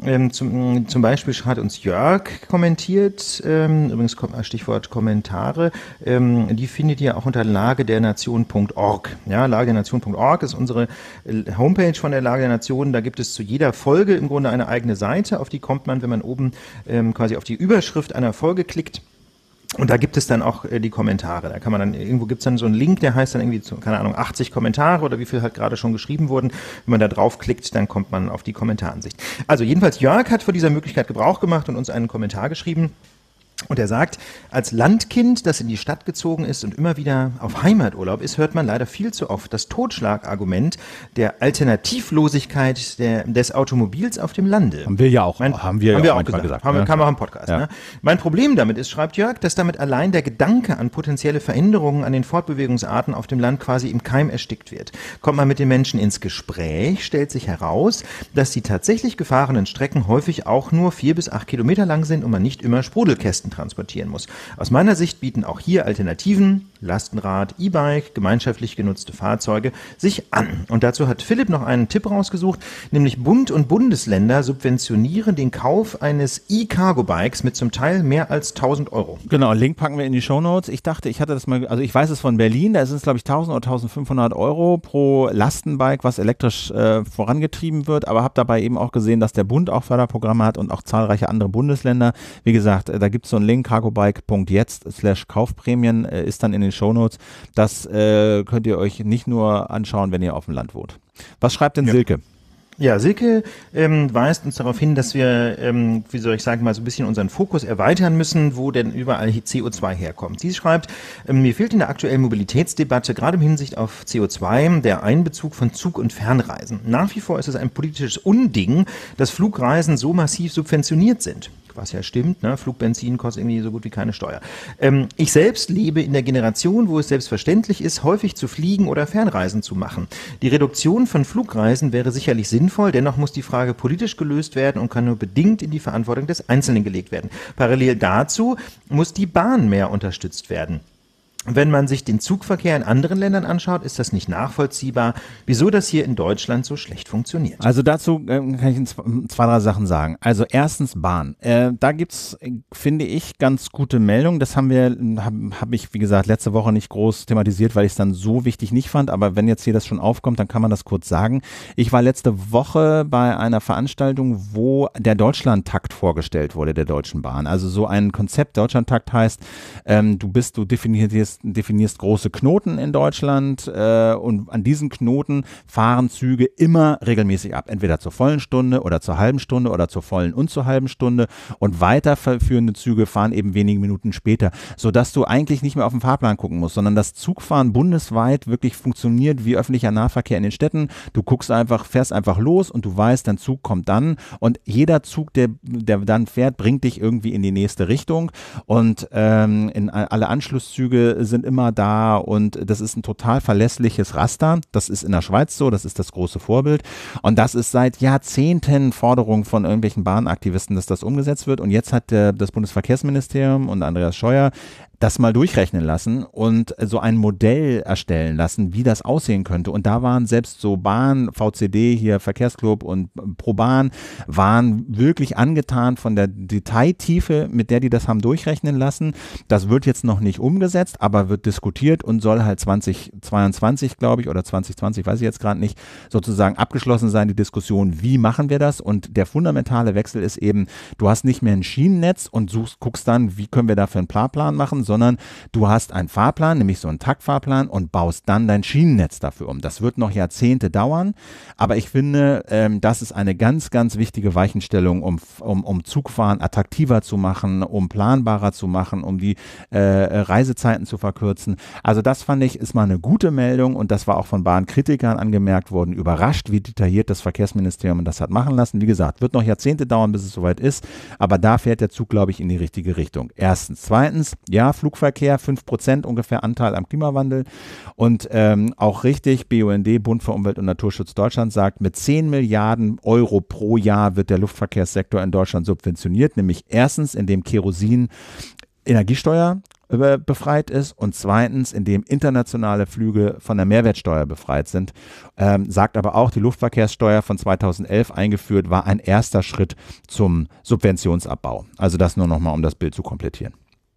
Zum Beispiel hat uns Jörg kommentiert, übrigens Stichwort Kommentare, die findet ihr auch unter lagedernation.org. Ja, lagedernation.org ist unsere Homepage von der Lage der Nationen. Da gibt es zu jeder Folge im Grunde eine eigene Seite, auf die kommt man, wenn man oben quasi auf die Überschrift einer Folge klickt. Und da gibt es dann auch die Kommentare. Da kann man dann, irgendwo gibt es dann so einen Link, der heißt dann irgendwie, keine Ahnung, 80 Kommentare oder wie viel halt gerade schon geschrieben wurden. Wenn man da draufklickt, dann kommt man auf die Kommentaransicht. Also jedenfalls Jörg hat von dieser Möglichkeit Gebrauch gemacht und uns einen Kommentar geschrieben. Und er sagt, als Landkind, das in die Stadt gezogen ist und immer wieder auf Heimaturlaub ist, hört man leider viel zu oft das Totschlagargument der Alternativlosigkeit des Automobils auf dem Lande. Haben wir ja auch, haben wir auch gesagt. Kam auch im Podcast. Ja. Ne? Mein Problem damit ist, schreibt Jörg, dass damit allein der Gedanke an potenzielle Veränderungen an den Fortbewegungsarten auf dem Land quasi im Keim erstickt wird. Kommt man mit den Menschen ins Gespräch, stellt sich heraus, dass die tatsächlich gefahrenen Strecken häufig auch nur 4 bis 8 Kilometer lang sind und man nicht immer Sprudelkästen transportieren muss. Aus meiner Sicht bieten auch hier Alternativen, Lastenrad, E-Bike, gemeinschaftlich genutzte Fahrzeuge sich an. Und dazu hat Philipp noch einen Tipp rausgesucht, nämlich Bund und Bundesländer subventionieren den Kauf eines E-Cargo-Bikes mit zum Teil mehr als 1.000 Euro. Genau, Link packen wir in die Shownotes. Ich dachte, ich hatte das mal, also ich weiß es von Berlin, da sind es glaube ich 1.000 oder 1.500 Euro pro Lastenbike, was elektrisch vorangetrieben wird, aber habe dabei eben auch gesehen, dass der Bund auch Förderprogramme hat und auch zahlreiche andere Bundesländer. wie gesagt, da gibt es so einen Link, cargobike.jetzt/Kaufprämien, ist dann in den Shownotes. Das könnt ihr euch nicht nur anschauen, wenn ihr auf dem Land wohnt. Was schreibt denn Silke? Ja, Silke weist uns darauf hin, dass wir, wie soll ich sagen, mal so ein bisschen unseren Fokus erweitern müssen, wo denn überall CO2 herkommt. Sie schreibt, mir fehlt in der aktuellen Mobilitätsdebatte, gerade im Hinsicht auf CO2, der Einbezug von Zug- und Fernreisen. Nach wie vor ist es ein politisches Unding, dass Flugreisen so massiv subventioniert sind. Was ja stimmt, ne? Flugbenzin kostet irgendwie so gut wie keine Steuer. Ich selbst lebe in der Generation, wo es selbstverständlich ist, häufig zu fliegen oder Fernreisen zu machen. Die Reduktion von Flugreisen wäre sicherlich sinnvoll, dennoch muss die Frage politisch gelöst werden und kann nur bedingt in die Verantwortung des Einzelnen gelegt werden. Parallel dazu muss die Bahn mehr unterstützt werden. Wenn man sich den Zugverkehr in anderen Ländern anschaut, ist das nicht nachvollziehbar, wieso das hier in Deutschland so schlecht funktioniert. Also dazu kann ich zwei, drei Sachen sagen. Also erstens Bahn. Da gibt's, finde ich, ganz gute Meldungen. Das habe ich, wie gesagt, letzte Woche nicht groß thematisiert, weil ich es dann so wichtig nicht fand. Aber wenn jetzt hier das schon aufkommt, dann kann man das kurz sagen. Ich war letzte Woche bei einer Veranstaltung, wo der Deutschlandtakt vorgestellt wurde, der Deutschen Bahn. Also so ein Konzept. Deutschlandtakt heißt, du definierst große Knoten in Deutschland und an diesen Knoten fahren Züge immer regelmäßig ab, entweder zur vollen Stunde oder zur halben Stunde oder zur vollen und zur halben Stunde, und weiterführende Züge fahren eben wenige Minuten später, sodass du eigentlich nicht mehr auf den Fahrplan gucken musst, sondern das Zugfahren bundesweit wirklich funktioniert wie öffentlicher Nahverkehr in den Städten. Du fährst einfach los und du weißt, dein Zug kommt dann, und jeder Zug, der dann fährt, bringt dich irgendwie in die nächste Richtung, und alle Anschlusszüge sind immer da, und das ist ein total verlässliches Raster. Das ist in der Schweiz so, das ist das große Vorbild, und das ist seit Jahrzehnten Forderung von irgendwelchen Bahnaktivisten, dass das umgesetzt wird, und jetzt hat das Bundesverkehrsministerium und Andreas Scheuer das mal durchrechnen lassen und so ein Modell erstellen lassen, wie das aussehen könnte. Und da waren selbst so Bahn, VCD hier, Verkehrsclub und ProBahn, waren wirklich angetan von der Detailtiefe, mit der die das haben durchrechnen lassen. Das wird jetzt noch nicht umgesetzt, aber wird diskutiert und soll halt 2022, glaube ich, oder 2020, weiß ich jetzt gerade nicht, sozusagen abgeschlossen sein, die Diskussion, wie machen wir das? Und der fundamentale Wechsel ist eben, du hast nicht mehr ein Schienennetz und guckst dann, wie können wir dafür einen Fahrplan machen, sondern du hast einen Fahrplan, nämlich so einen Taktfahrplan, und baust dann dein Schienennetz dafür um. Das wird noch Jahrzehnte dauern, aber ich finde, das ist eine ganz, ganz wichtige Weichenstellung, um Zugfahren attraktiver zu machen, um planbarer zu machen, um die Reisezeiten zu verkürzen. Also das fand ich, ist mal eine gute Meldung, und das war auch von Bahnkritikern angemerkt worden, überrascht, wie detailliert das Verkehrsministerium das hat machen lassen. Wie gesagt, wird noch Jahrzehnte dauern, bis es soweit ist, aber da fährt der Zug, glaube ich, in die richtige Richtung. Erstens. Zweitens, ja, Flugverkehr, 5% ungefähr Anteil am Klimawandel, und auch richtig, BUND, Bund für Umwelt und Naturschutz Deutschland, sagt, mit 10 Milliarden Euro pro Jahr wird der Luftverkehrssektor in Deutschland subventioniert, nämlich erstens, indem Kerosin Energiesteuer befreit ist, und zweitens, indem internationale Flüge von der Mehrwertsteuer befreit sind. Sagt aber auch, die Luftverkehrssteuer von 2011 eingeführt, war ein erster Schritt zum Subventionsabbau. Also das nur nochmal, um das Bild zu komplettieren.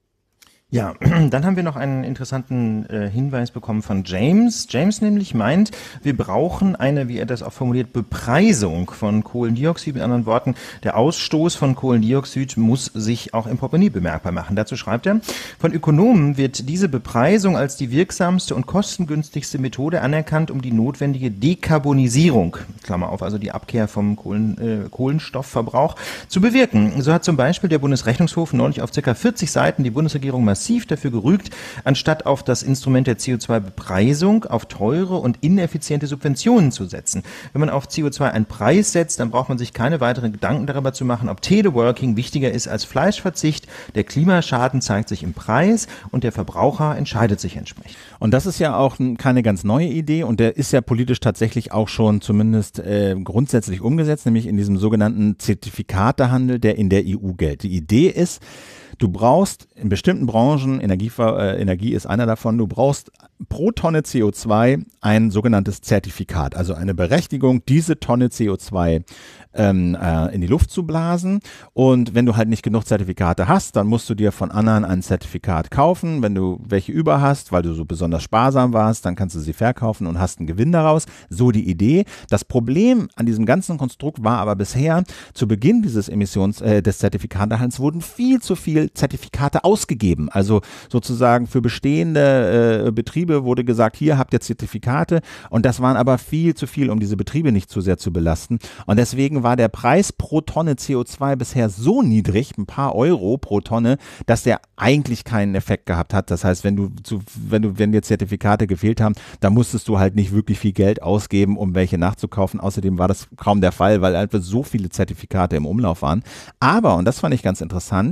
Ja, dann haben wir noch einen interessanten Hinweis bekommen von James. James nämlich meint, wir brauchen eine, wie er das auch formuliert, Bepreisung von Kohlendioxid. Mit anderen Worten, der Ausstoß von Kohlendioxid muss sich auch im Portemonnaie bemerkbar machen. Dazu schreibt er, von Ökonomen wird diese Bepreisung als die wirksamste und kostengünstigste Methode anerkannt, um die notwendige Dekarbonisierung, Klammer auf, also die Abkehr vom Kohlenstoffverbrauch, zu bewirken. So hat zum Beispiel der Bundesrechnungshof neulich auf ca. 40 Seiten die Bundesregierung massiv dafür gerügt, anstatt auf das Instrument der CO2-Bepreisung auf teure und ineffiziente Subventionen zu setzen. Wenn man auf CO2 einen Preis setzt, dann braucht man sich keine weiteren Gedanken darüber zu machen, ob Teleworking wichtiger ist als Fleischverzicht. Der Klimaschaden zeigt sich im Preis und der Verbraucher entscheidet sich entsprechend. Und das ist ja auch keine ganz neue Idee, und der ist ja politisch tatsächlich auch schon zumindest grundsätzlich umgesetzt, nämlich in diesem sogenannten Zertifikatehandel, der in der EU gilt. Die Idee ist, du brauchst in bestimmten Branchen, Energie ist einer davon, du brauchst pro Tonne CO2 ein sogenanntes Zertifikat, also eine Berechtigung, diese Tonne CO2 in die Luft zu blasen. Und wenn du halt nicht genug Zertifikate hast, dann musst du dir von anderen ein Zertifikat kaufen. Wenn du welche über hast, weil du so besonders sparsam warst, dann kannst du sie verkaufen und hast einen Gewinn daraus. So die Idee. Das Problem an diesem ganzen Konstrukt war aber bisher, zu Beginn dieses des Zertifikatehandels wurden viel zu viel viel Zertifikate ausgegeben. Also sozusagen für bestehende Betriebe wurde gesagt, hier habt ihr Zertifikate, und das waren aber viel zu viel, um diese Betriebe nicht zu sehr zu belasten. Und deswegen war der Preis pro Tonne CO2 bisher so niedrig, ein paar Euro pro Tonne, dass der eigentlich keinen Effekt gehabt hat. Das heißt, wenn dir Zertifikate gefehlt haben, da musstest du halt nicht wirklich viel Geld ausgeben, um welche nachzukaufen. Außerdem war das kaum der Fall, weil einfach so viele Zertifikate im Umlauf waren. Aber, und das fand ich ganz interessant,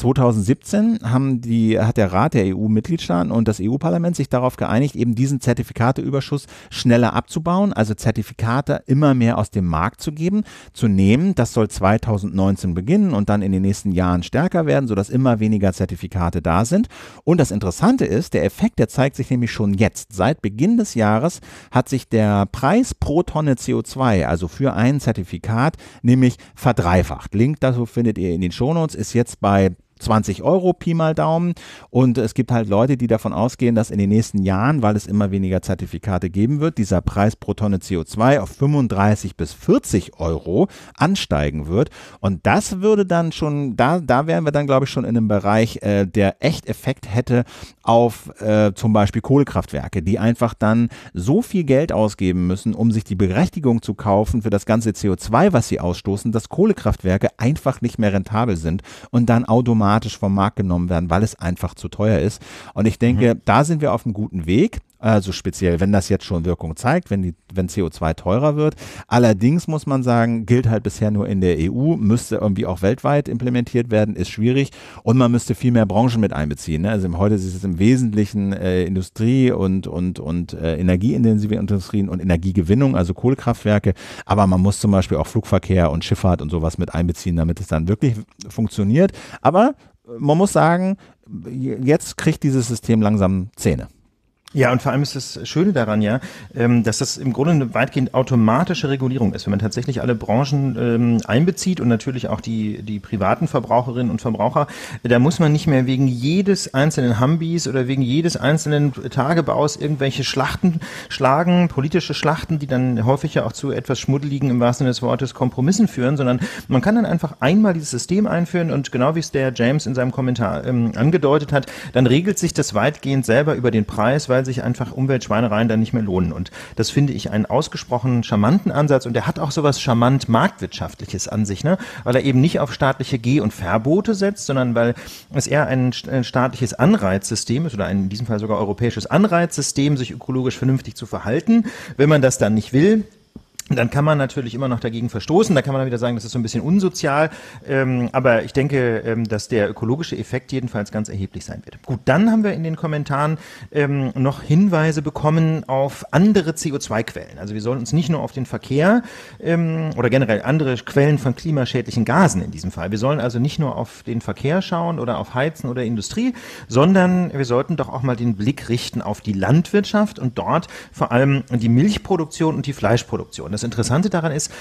2017 hat der Rat der EU-Mitgliedstaaten und das EU-Parlament sich darauf geeinigt, eben diesen Zertifikateüberschuss schneller abzubauen, also Zertifikate immer mehr aus dem Markt zu nehmen. Das soll 2019 beginnen und dann in den nächsten Jahren stärker werden, sodass immer weniger Zertifikate da sind. Und das Interessante ist, der Effekt, der zeigt sich nämlich schon jetzt. Seit Beginn des Jahres hat sich der Preis pro Tonne CO2, also für ein Zertifikat, nämlich verdreifacht. Link dazu findet ihr in den Shownotes, ist jetzt bei 20 Euro Pi mal Daumen, und es gibt halt Leute, die davon ausgehen, dass in den nächsten Jahren, weil es immer weniger Zertifikate geben wird, dieser Preis pro Tonne CO2 auf 35 bis 40 Euro ansteigen wird, und das würde dann schon, da wären wir dann glaube ich schon in einem Bereich, der echt Effekt hätte auf zum Beispiel Kohlekraftwerke, die einfach dann so viel Geld ausgeben müssen, um sich die Berechtigung zu kaufen für das ganze CO2, was sie ausstoßen, dass Kohlekraftwerke einfach nicht mehr rentabel sind und dann automatisch vom Markt genommen werden, weil es einfach zu teuer ist. Und ich denke, da sind wir auf einem guten Weg. Also speziell, wenn das jetzt schon Wirkung zeigt, wenn CO2 teurer wird. Allerdings muss man sagen, gilt halt bisher nur in der EU, müsste irgendwie auch weltweit implementiert werden, ist schwierig, und man müsste viel mehr Branchen mit einbeziehen. Ne? Also heute ist es im Wesentlichen Industrie und energieintensive Industrien und Energiegewinnung, also Kohlekraftwerke, aber man muss zum Beispiel auch Flugverkehr und Schifffahrt und sowas mit einbeziehen, damit es dann wirklich funktioniert. Aber man muss sagen, jetzt kriegt dieses System langsam Zähne. Ja, und vor allem ist das Schöne daran dass das im Grunde eine weitgehend automatische Regulierung ist, wenn man tatsächlich alle Branchen einbezieht und natürlich auch die privaten Verbraucherinnen und Verbraucher. Da muss man nicht mehr wegen jedes einzelnen Hambis oder wegen jedes einzelnen Tagebaus irgendwelche Schlachten schlagen, politische Schlachten, die dann häufig ja auch zu etwas schmuddeligen, im wahrsten Sinne des Wortes, Kompromissen führen, sondern man kann dann einfach einmal dieses System einführen, und genau wie es der James in seinem Kommentar angedeutet hat, dann regelt sich das weitgehend selber über den Preis, weil sich einfach Umweltschweinereien dann nicht mehr lohnen. Und das finde ich einen ausgesprochen charmanten Ansatz, und der hat auch sowas charmant marktwirtschaftliches an sich, ne? Weil er eben nicht auf staatliche Geh- und Verbote setzt, sondern weil es eher ein staatliches Anreizsystem ist, oder in diesem Fall sogar europäisches Anreizsystem, sich ökologisch vernünftig zu verhalten. Wenn man das dann nicht will, dann kann man natürlich immer noch dagegen verstoßen, da kann man dann wieder sagen, das ist so ein bisschen unsozial, aber ich denke, dass der ökologische Effekt jedenfalls ganz erheblich sein wird. Gut, dann haben wir in den Kommentaren noch Hinweise bekommen auf andere CO2-Quellen. Also wir sollen uns nicht nur auf den Verkehr oder generell andere Quellen von klimaschädlichen Gasen in diesem Fall. Wir sollen also nicht nur auf den Verkehr schauen oder auf Heizen oder Industrie, sondern wir sollten doch auch mal den Blick richten auf die Landwirtschaft und dort vor allem die Milchproduktion und die Fleischproduktion. Das Interessante daran ist,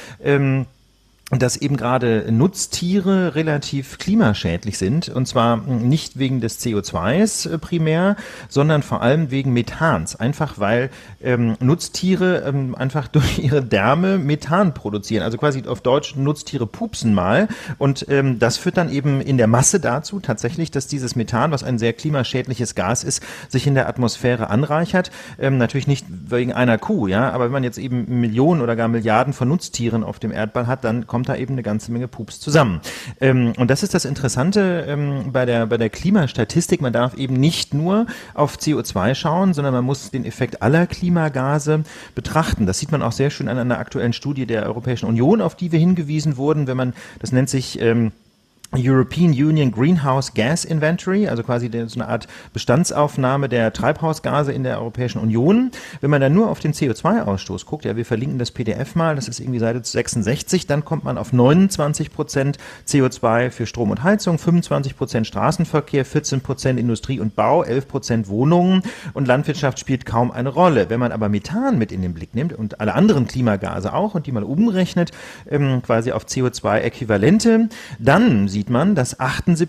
dass eben gerade Nutztiere relativ klimaschädlich sind, und zwar nicht wegen des CO2s primär, sondern vor allem wegen Methans, einfach weil Nutztiere einfach durch ihre Därme Methan produzieren, also quasi auf Deutsch Nutztiere pupsen mal, und das führt dann eben in der Masse dazu tatsächlich, dass dieses Methan, was ein sehr klimaschädliches Gas ist, sich in der Atmosphäre anreichert, natürlich nicht wegen einer Kuh, ja, aber wenn man jetzt eben Millionen oder gar Milliarden von Nutztieren auf dem Erdball hat, dann kommt da eben eine ganze Menge Pups zusammen. Und das ist das Interessante bei der Klimastatistik. Man darf eben nicht nur auf CO2 schauen, sondern man muss den Effekt aller Klimagase betrachten. Das sieht man auch sehr schön an einer aktuellen Studie der Europäischen Union, auf die wir hingewiesen wurden, das nennt sich European Union Greenhouse Gas Inventory, also quasi so eine Art Bestandsaufnahme der Treibhausgase in der Europäischen Union. Wenn man dann nur auf den CO2-Ausstoß guckt, ja, wir verlinken das PDF mal, das ist irgendwie Seite 66, dann kommt man auf 29% CO2 für Strom und Heizung, 25% Straßenverkehr, 14% Industrie und Bau, 11% Wohnungen, und Landwirtschaft spielt kaum eine Rolle. Wenn man aber Methan mit in den Blick nimmt und alle anderen Klimagase auch und die mal umrechnet, quasi auf CO2-Äquivalente, dann sieht sieht man, dass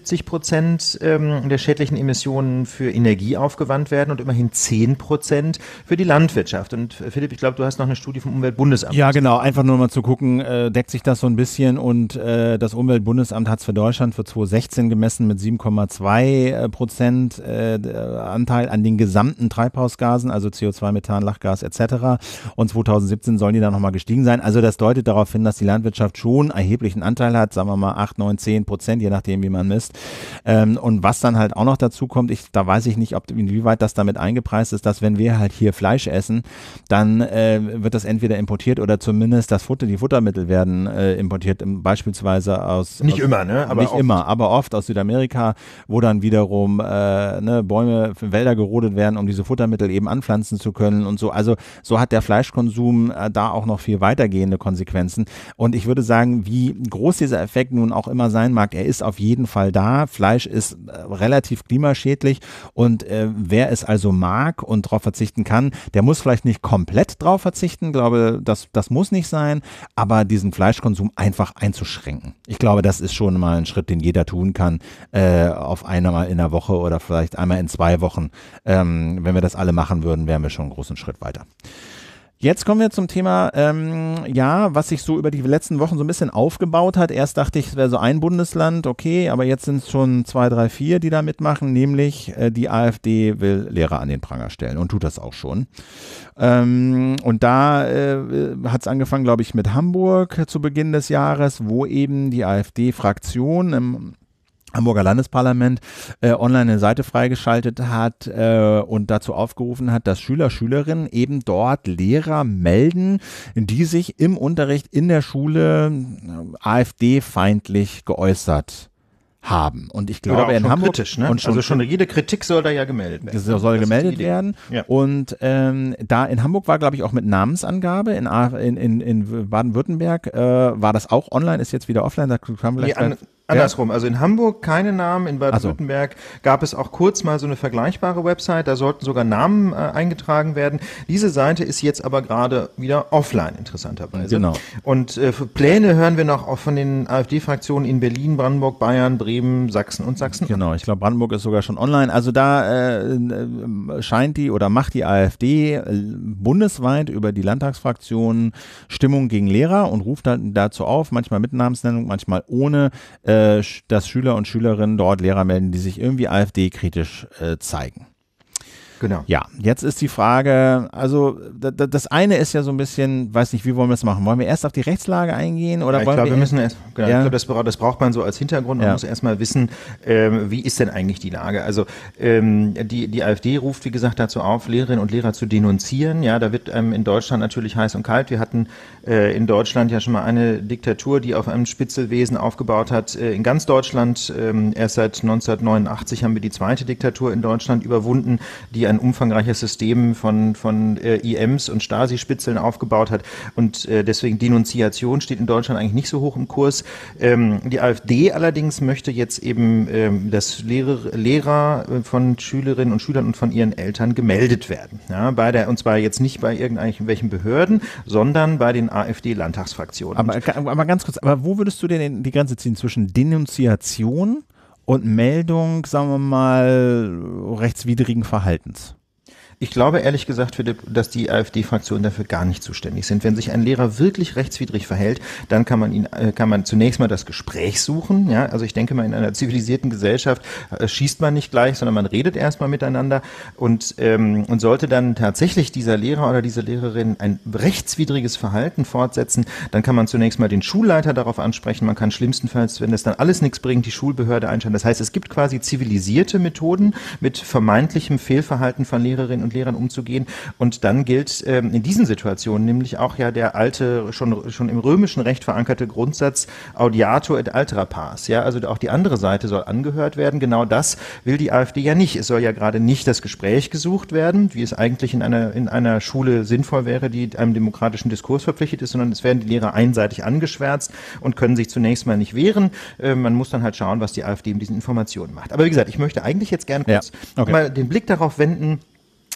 78% der schädlichen Emissionen für Energie aufgewandt werden und immerhin 10% für die Landwirtschaft. Und Philipp, ich glaube, du hast noch eine Studie vom Umweltbundesamt. Ja, genau. Einfach nur mal zu gucken, deckt sich das so ein bisschen. Und das Umweltbundesamt hat es für Deutschland für 2016 gemessen mit 7,2% Anteil an den gesamten Treibhausgasen, also CO2, Methan, Lachgas etc. Und 2017 sollen die dann nochmal gestiegen sein. Also das deutet darauf hin, dass die Landwirtschaft schon erheblichen Anteil hat, sagen wir mal 8, 9, 10%, je nachdem, wie man misst. Und was dann halt auch noch dazu kommt, da weiß ich nicht, inwieweit das damit eingepreist ist, dass wenn wir halt hier Fleisch essen, dann wird das entweder importiert oder zumindest die Futtermittel werden importiert, beispielsweise aus... Nicht immer, ne? Aber nicht oft. Immer, aber oft aus Südamerika, wo dann wiederum Bäume, Wälder gerodet werden, um diese Futtermittel eben anpflanzen zu können und so. Also so hat der Fleischkonsum da auch noch viel weitergehende Konsequenzen. Und ich würde sagen, wie groß dieser Effekt nun auch immer sein mag, er ist auf jeden Fall da. Fleisch ist relativ klimaschädlich und wer es also mag und darauf verzichten kann, der muss vielleicht nicht komplett drauf verzichten. Ich glaube, das muss nicht sein, aber diesen Fleischkonsum einfach einzuschränken. Ich glaube, das ist schon mal ein Schritt, den jeder tun kann, auf einmal in der Woche oder vielleicht einmal in 2 Wochen. Wenn wir das alle machen würden, wären wir schon einen großen Schritt weiter. Jetzt kommen wir zum Thema, was sich so über die letzten Wochen so ein bisschen aufgebaut hat. Erst dachte ich, es wäre so ein Bundesland, okay, aber jetzt sind es schon 2, 3, 4, die da mitmachen, nämlich die AfD will Lehrer an den Pranger stellen und tut das auch schon. Und da hat es angefangen, glaube ich, mit Hamburg zu Beginn des Jahres, wo eben die AfD-Fraktion im Hamburger Landesparlament online eine Seite freigeschaltet hat und dazu aufgerufen hat, dass Schüler, Schülerinnen eben dort Lehrer melden, die sich im Unterricht in der Schule AfD-feindlich geäußert haben. Und ich glaube, in Hamburg kritisch, ne? Und also schon jede Kritik soll da ja gemeldet werden. Das soll gemeldet werden. Ja. Und da in Hamburg war, glaube ich, auch mit Namensangabe. In Baden-Württemberg war das auch online, ist jetzt wieder offline. Da kann vielleicht andersrum, also in Hamburg keine Namen, in Baden-Württemberg gab es auch kurz mal so eine vergleichbare Website, da sollten sogar Namen eingetragen werden. Diese Seite ist jetzt aber gerade wieder offline, interessanterweise. Genau. Und Pläne hören wir noch auch von den AfD-Fraktionen in Berlin, Brandenburg, Bayern, Bremen, Sachsen und Sachsen. Genau, ich glaube, Brandenburg ist sogar schon online. Also da macht die AfD bundesweit über die Landtagsfraktionen Stimmung gegen Lehrer und ruft dann dazu auf, manchmal mit Namensnennung, manchmal ohne, dass Schüler und Schülerinnen dort Lehrer melden, die sich irgendwie AfD-kritisch zeigen. Genau. Ja, jetzt ist die Frage, also das eine ist ja so ein bisschen, weiß nicht, wie wollen wir das machen? Wollen wir erst auf die Rechtslage eingehen? Oder ich glaube, das braucht man so als Hintergrund. Man muss erstmal wissen, wie ist denn eigentlich die Lage? Also die AfD ruft, wie gesagt, dazu auf, Lehrerinnen und Lehrer zu denunzieren. Ja, da wird in Deutschland natürlich heiß und kalt. Wir hatten in Deutschland ja schon mal eine Diktatur, die auf einem Spitzelwesen aufgebaut hat. In ganz Deutschland, erst seit 1989 haben wir die zweite Diktatur in Deutschland überwunden, die ein umfangreiches System von IMs und Stasi-Spitzeln aufgebaut hat und deswegen Denunziation steht in Deutschland eigentlich nicht so hoch im Kurs. Die AfD allerdings möchte jetzt eben, dass Lehrer von Schülerinnen und Schülern und von ihren Eltern gemeldet werden. Ja, und zwar jetzt nicht bei irgendwelchen Behörden, sondern bei den AfD-Landtagsfraktionen. Aber ganz kurz, aber wo würdest du denn die Grenze ziehen zwischen Denunziation und Meldung, sagen wir mal, rechtswidrigen Verhaltens? Ich glaube ehrlich gesagt, Philipp, dass die AfD-Fraktionen dafür gar nicht zuständig sind. Wenn sich ein Lehrer wirklich rechtswidrig verhält, dann kann man zunächst mal das Gespräch suchen. Ja, also ich denke mal, in einer zivilisierten Gesellschaft schießt man nicht gleich, sondern man redet erstmal miteinander und sollte dann tatsächlich dieser Lehrer oder diese Lehrerin ein rechtswidriges Verhalten fortsetzen, dann kann man zunächst mal den Schulleiter darauf ansprechen. Man kann schlimmstenfalls, wenn das dann alles nichts bringt, die Schulbehörde einschalten. Das heißt, es gibt quasi zivilisierte Methoden, mit vermeintlichem Fehlverhalten von Lehrerinnen und Lehrern umzugehen. Und dann gilt in diesen Situationen nämlich auch ja der alte, schon im römischen Recht verankerte Grundsatz Audiatur et altera pars. Ja, also auch die andere Seite soll angehört werden. Genau das will die AfD ja nicht. Es soll ja gerade nicht das Gespräch gesucht werden, wie es eigentlich in einer Schule sinnvoll wäre, die einem demokratischen Diskurs verpflichtet ist, sondern es werden die Lehrer einseitig angeschwärzt und können sich zunächst mal nicht wehren. Man muss dann halt schauen, was die AfD mit diesen Informationen macht. Aber wie gesagt, ich möchte eigentlich jetzt gerne kurz mal den Blick darauf wenden,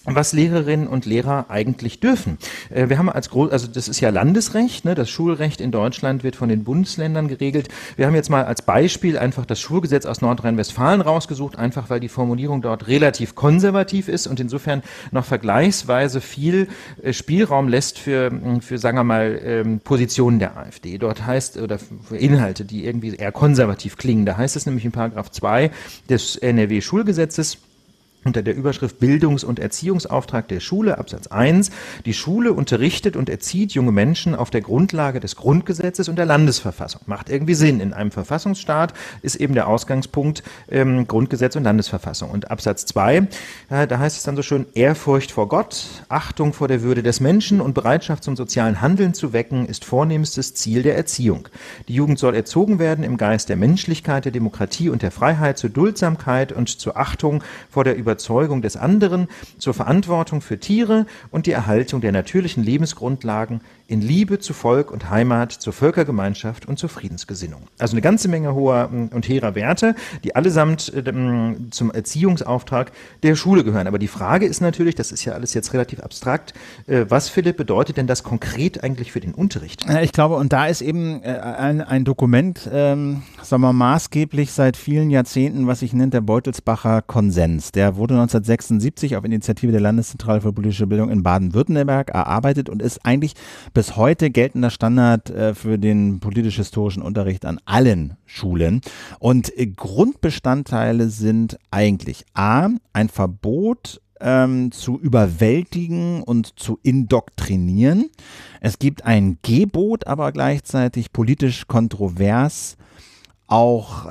was Lehrerinnen und Lehrer eigentlich dürfen. Wir haben also das ist ja Landesrecht, ne? Das Schulrecht in Deutschland wird von den Bundesländern geregelt. Wir haben jetzt mal als Beispiel einfach das Schulgesetz aus Nordrhein-Westfalen rausgesucht, einfach weil die Formulierung dort relativ konservativ ist und insofern noch vergleichsweise viel Spielraum lässt für sagen wir mal, Positionen der AfD. Dort heißt, oder für Inhalte, die irgendwie eher konservativ klingen. Da heißt es nämlich in Paragraph 2 des NRW-Schulgesetzes, unter der Überschrift Bildungs- und Erziehungsauftrag der Schule, Absatz 1, die Schule unterrichtet und erzieht junge Menschen auf der Grundlage des Grundgesetzes und der Landesverfassung. Macht irgendwie Sinn. In einem Verfassungsstaat ist eben der Ausgangspunkt Grundgesetz und Landesverfassung. Und Absatz 2, da heißt es dann so schön, Ehrfurcht vor Gott, Achtung vor der Würde des Menschen und Bereitschaft zum sozialen Handeln zu wecken, ist vornehmstes Ziel der Erziehung. Die Jugend soll erzogen werden im Geist der Menschlichkeit, der Demokratie und der Freiheit, zur Duldsamkeit und zur Achtung vor der Überzeugung des anderen, zur Verantwortung für Tiere und die Erhaltung der natürlichen Lebensgrundlagen in Liebe zu Volk und Heimat, zur Völkergemeinschaft und zur Friedensgesinnung. Also eine ganze Menge hoher und hehrer Werte, die allesamt zum Erziehungsauftrag der Schule gehören. Aber die Frage ist natürlich, das ist ja alles jetzt relativ abstrakt, was, Philipp, bedeutet denn das konkret eigentlich für den Unterricht? Ich glaube, und da ist eben ein Dokument, sagen wir maßgeblich seit vielen Jahrzehnten, was sich nennt der Beutelsbacher Konsens. Der wurde 1976 auf Initiative der Landeszentrale für politische Bildung in Baden-Württemberg erarbeitet und ist eigentlich bis heute geltender Standard für den politisch-historischen Unterricht an allen Schulen. Und Grundbestandteile sind eigentlich A, ein Verbot zu überwältigen und zu indoktrinieren. Es gibt ein Gebot, aber gleichzeitig politisch kontrovers auch,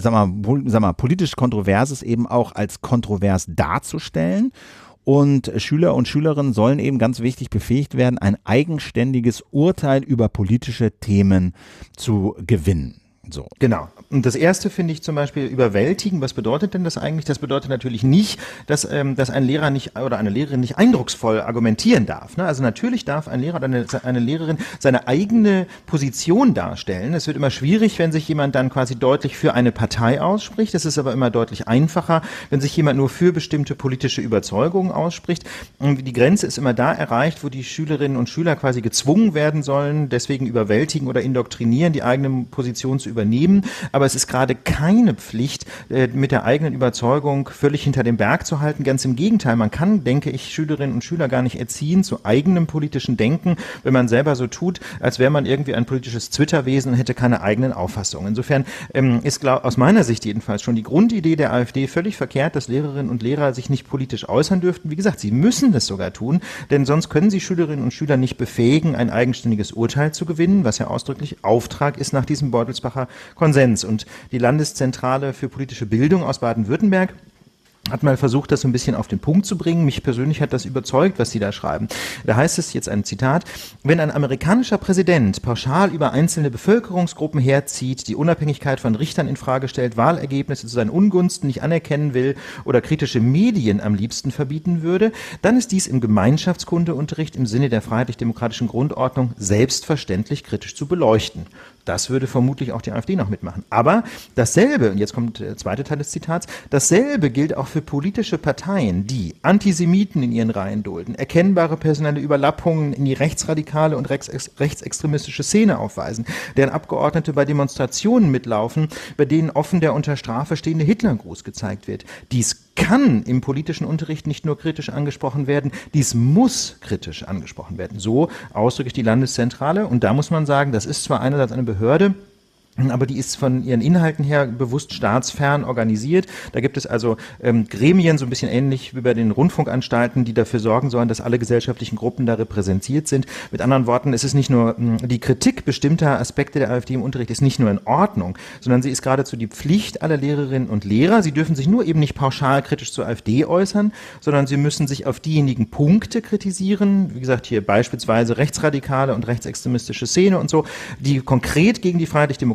politisch Kontroverses eben auch als kontrovers darzustellen. Und Schüler und Schülerinnen sollen eben ganz wichtig befähigt werden, ein eigenständiges Urteil über politische Themen zu gewinnen. So. Genau. Und das erste finde ich zum Beispiel überwältigen. Was bedeutet denn das eigentlich? Das bedeutet natürlich nicht, dass ein Lehrer nicht oder eine Lehrerin nicht eindrucksvoll argumentieren darf. Ne? Also natürlich darf ein Lehrer oder eine Lehrerin seine eigene Position darstellen. Es wird immer schwierig, wenn sich jemand dann quasi deutlich für eine Partei ausspricht. Es ist aber immer deutlich einfacher, wenn sich jemand nur für bestimmte politische Überzeugungen ausspricht. Und die Grenze ist immer da erreicht, wo die Schülerinnen und Schüler quasi gezwungen werden sollen, deswegen überwältigen oder indoktrinieren, die eigene Position zu übernehmen, aber es ist gerade keine Pflicht, mit der eigenen Überzeugung völlig hinter dem Berg zu halten. Ganz im Gegenteil, man kann, denke ich, Schülerinnen und Schüler gar nicht erziehen zu eigenem politischen Denken, wenn man selber so tut, als wäre man irgendwie ein politisches Zwitterwesen und hätte keine eigenen Auffassungen. Insofern ist aus meiner Sicht jedenfalls schon die Grundidee der AfD völlig verkehrt, dass Lehrerinnen und Lehrer sich nicht politisch äußern dürften. Wie gesagt, sie müssen das sogar tun, denn sonst können sie Schülerinnen und Schüler nicht befähigen, ein eigenständiges Urteil zu gewinnen, was ja ausdrücklich Auftrag ist nach diesem Beutelsbacher Konsens. Und die Landeszentrale für politische Bildung aus Baden-Württemberg hat mal versucht, das so ein bisschen auf den Punkt zu bringen. Mich persönlich hat das überzeugt, was sie da schreiben. Da heißt es jetzt ein Zitat: Wenn ein amerikanischer Präsident pauschal über einzelne Bevölkerungsgruppen herzieht, die Unabhängigkeit von Richtern in Frage stellt, Wahlergebnisse zu seinen Ungunsten nicht anerkennen will oder kritische Medien am liebsten verbieten würde, dann ist dies im Gemeinschaftskundeunterricht im Sinne der freiheitlich-demokratischen Grundordnung selbstverständlich kritisch zu beleuchten. Das würde vermutlich auch die AfD noch mitmachen. Aber dasselbe, und jetzt kommt der zweite Teil des Zitats, dasselbe gilt auch für politische Parteien, die Antisemiten in ihren Reihen dulden, erkennbare personelle Überlappungen in die rechtsradikale und rechtsextremistische Szene aufweisen, deren Abgeordnete bei Demonstrationen mitlaufen, bei denen offen der unter Strafe stehende Hitlergruß gezeigt wird. Dies kann im politischen Unterricht nicht nur kritisch angesprochen werden, dies muss kritisch angesprochen werden. So ausdrücklich die Landeszentrale. Und da muss man sagen, das ist zwar einerseits eine Behörde, aber die ist von ihren Inhalten her bewusst staatsfern organisiert. Da gibt es also Gremien, so ein bisschen ähnlich wie bei den Rundfunkanstalten, die dafür sorgen sollen, dass alle gesellschaftlichen Gruppen da repräsentiert sind. Mit anderen Worten, es ist nicht nur die Kritik bestimmter Aspekte der AfD im Unterricht ist nicht nur in Ordnung, sondern sie ist geradezu die Pflicht aller Lehrerinnen und Lehrer. Sie dürfen sich nur eben nicht pauschal kritisch zur AfD äußern, sondern sie müssen sich auf diejenigen Punkte kritisieren, wie gesagt hier beispielsweise rechtsradikale und rechtsextremistische Szene und so, die konkret gegen die freiheitlich-demokratische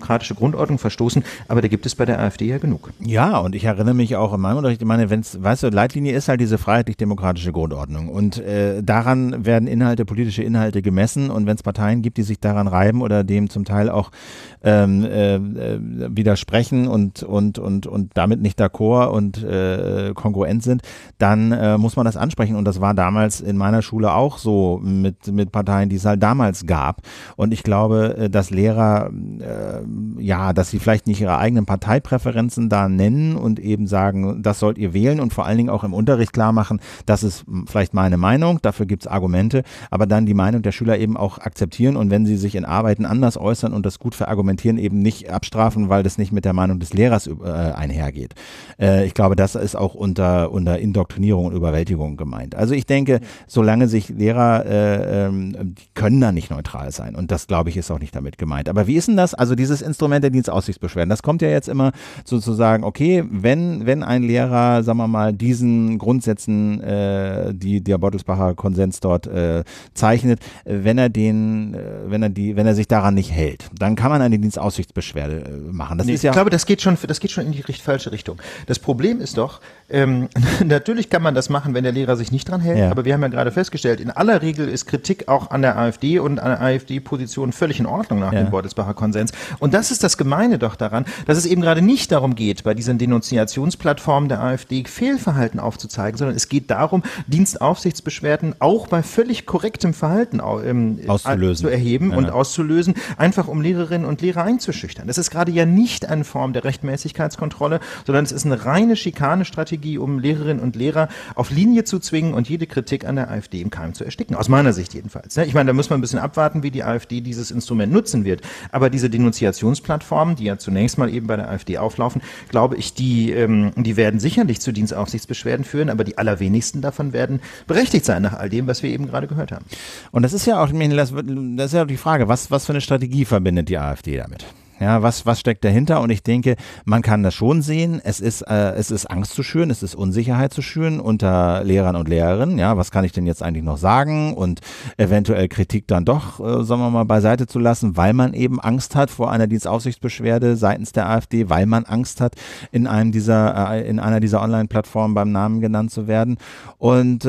demokratische Grundordnung verstoßen, aber da gibt es bei der AfD ja genug. Ja, und ich erinnere mich auch in meinem Unterricht, ich meine, weißt du, Leitlinie ist halt diese freiheitlich-demokratische Grundordnung und daran werden politische Inhalte gemessen und wenn es Parteien gibt, die sich daran reiben oder dem zum Teil auch widersprechen und damit nicht d'accord und kongruent sind, dann muss man das ansprechen und das war damals in meiner Schule auch so mit Parteien, die es halt damals gab und ich glaube, dass Lehrer, dass sie vielleicht nicht ihre eigenen Parteipräferenzen da nennen und eben sagen, das sollt ihr wählen und vor allen Dingen auch im Unterricht klar machen, das ist vielleicht meine Meinung, dafür gibt es Argumente, aber dann die Meinung der Schüler eben auch akzeptieren und wenn sie sich in Arbeiten anders äußern und das gut verargumentieren, eben nicht abstrafen, weil das nicht mit der Meinung des Lehrers einhergeht. Ich glaube, das ist auch unter Indoktrinierung und Überwältigung gemeint. Also ich denke, solange sich Lehrer, die können da nicht neutral sein und das, glaube ich, ist auch nicht damit gemeint. Aber wie ist denn das? Also dieses Instrument der Dienstaufsichtsbeschwerden, das kommt ja jetzt immer sozusagen, okay, wenn ein Lehrer, sagen wir mal, diesen Grundsätzen, die der Beutelsbacher Konsens dort zeichnet, wenn er sich daran nicht hält, dann kann man eine Dienstaufsichtsbeschwerde machen. Ich glaube, das geht schon in die falsche Richtung. Das Problem ist doch, natürlich kann man das machen, wenn der Lehrer sich nicht dran hält, aber wir haben ja gerade festgestellt, in aller Regel ist Kritik auch an der AfD und an der AfD-Position völlig in Ordnung nach dem Beutelsbacher Konsens. Und das ist das Gemeine doch daran, dass es eben gerade nicht darum geht, bei diesen Denunziationsplattformen der AfD Fehlverhalten aufzuzeigen, sondern es geht darum, Dienstaufsichtsbeschwerden auch bei völlig korrektem Verhalten zu erheben und auszulösen, einfach um Lehrerinnen und Lehrer einzuschüchtern. Das ist gerade ja nicht eine Form der Rechtmäßigkeitskontrolle, sondern es ist eine reine Schikanestrategie, um Lehrerinnen und Lehrer auf Linie zu zwingen und jede Kritik an der AfD im Keim zu ersticken. Aus meiner Sicht jedenfalls. Ich meine, da muss man ein bisschen abwarten, wie die AfD dieses Instrument nutzen wird. Aber diese Denunziationsplattformen, die ja zunächst mal eben bei der AfD auflaufen, glaube ich, die werden sicherlich zu Dienstaufsichtsbeschwerden führen, aber die allerwenigsten davon werden berechtigt sein nach all dem, was wir eben gerade gehört haben. Und das ist ja auch die Frage, was für eine Strategie verbindet die AfD damit? Ja, was steckt dahinter? Und ich denke, man kann das schon sehen. Es ist Angst zu schüren, es ist Unsicherheit zu schüren unter Lehrern und Lehrerinnen. Ja, was kann ich denn jetzt eigentlich noch sagen? Und eventuell Kritik dann doch, sagen wir mal, beiseite zu lassen, weil man eben Angst hat vor einer Dienstaufsichtsbeschwerde seitens der AfD, weil man Angst hat, in einer dieser Online-Plattformen beim Namen genannt zu werden. Und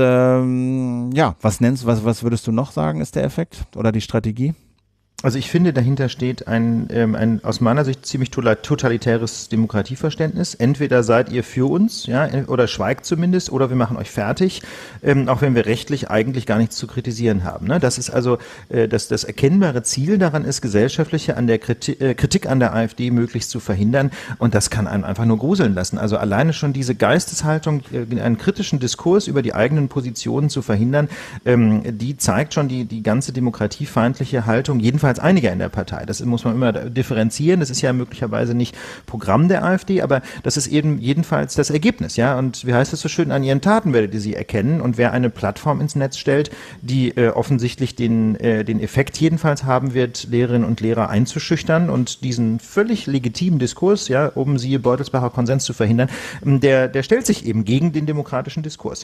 was würdest du noch sagen, ist der Effekt oder die Strategie? Also ich finde, dahinter steht ein aus meiner Sicht ziemlich totalitäres Demokratieverständnis. Entweder seid ihr für uns, ja, oder schweigt zumindest, oder wir machen euch fertig, auch wenn wir rechtlich eigentlich gar nichts zu kritisieren haben. Ne? Das ist also das erkennbare Ziel daran ist, gesellschaftliche Kritik an der AfD möglichst zu verhindern, und das kann einen einfach nur gruseln lassen. Also alleine schon diese Geisteshaltung, einen kritischen Diskurs über die eigenen Positionen zu verhindern, die zeigt schon die ganze demokratiefeindliche Haltung, jedenfalls einiger in der Partei. Das muss man immer differenzieren. Das ist ja möglicherweise nicht Programm der AfD, aber das ist eben jedenfalls das Ergebnis. Ja? Und wie heißt es so schön, an ihren Taten werdet ihr sie erkennen. Und wer eine Plattform ins Netz stellt, die offensichtlich den Effekt jedenfalls haben wird, Lehrerinnen und Lehrer einzuschüchtern und diesen völlig legitimen Diskurs, ja, um siehe Beutelsbacher Konsens zu verhindern, der stellt sich eben gegen den demokratischen Diskurs.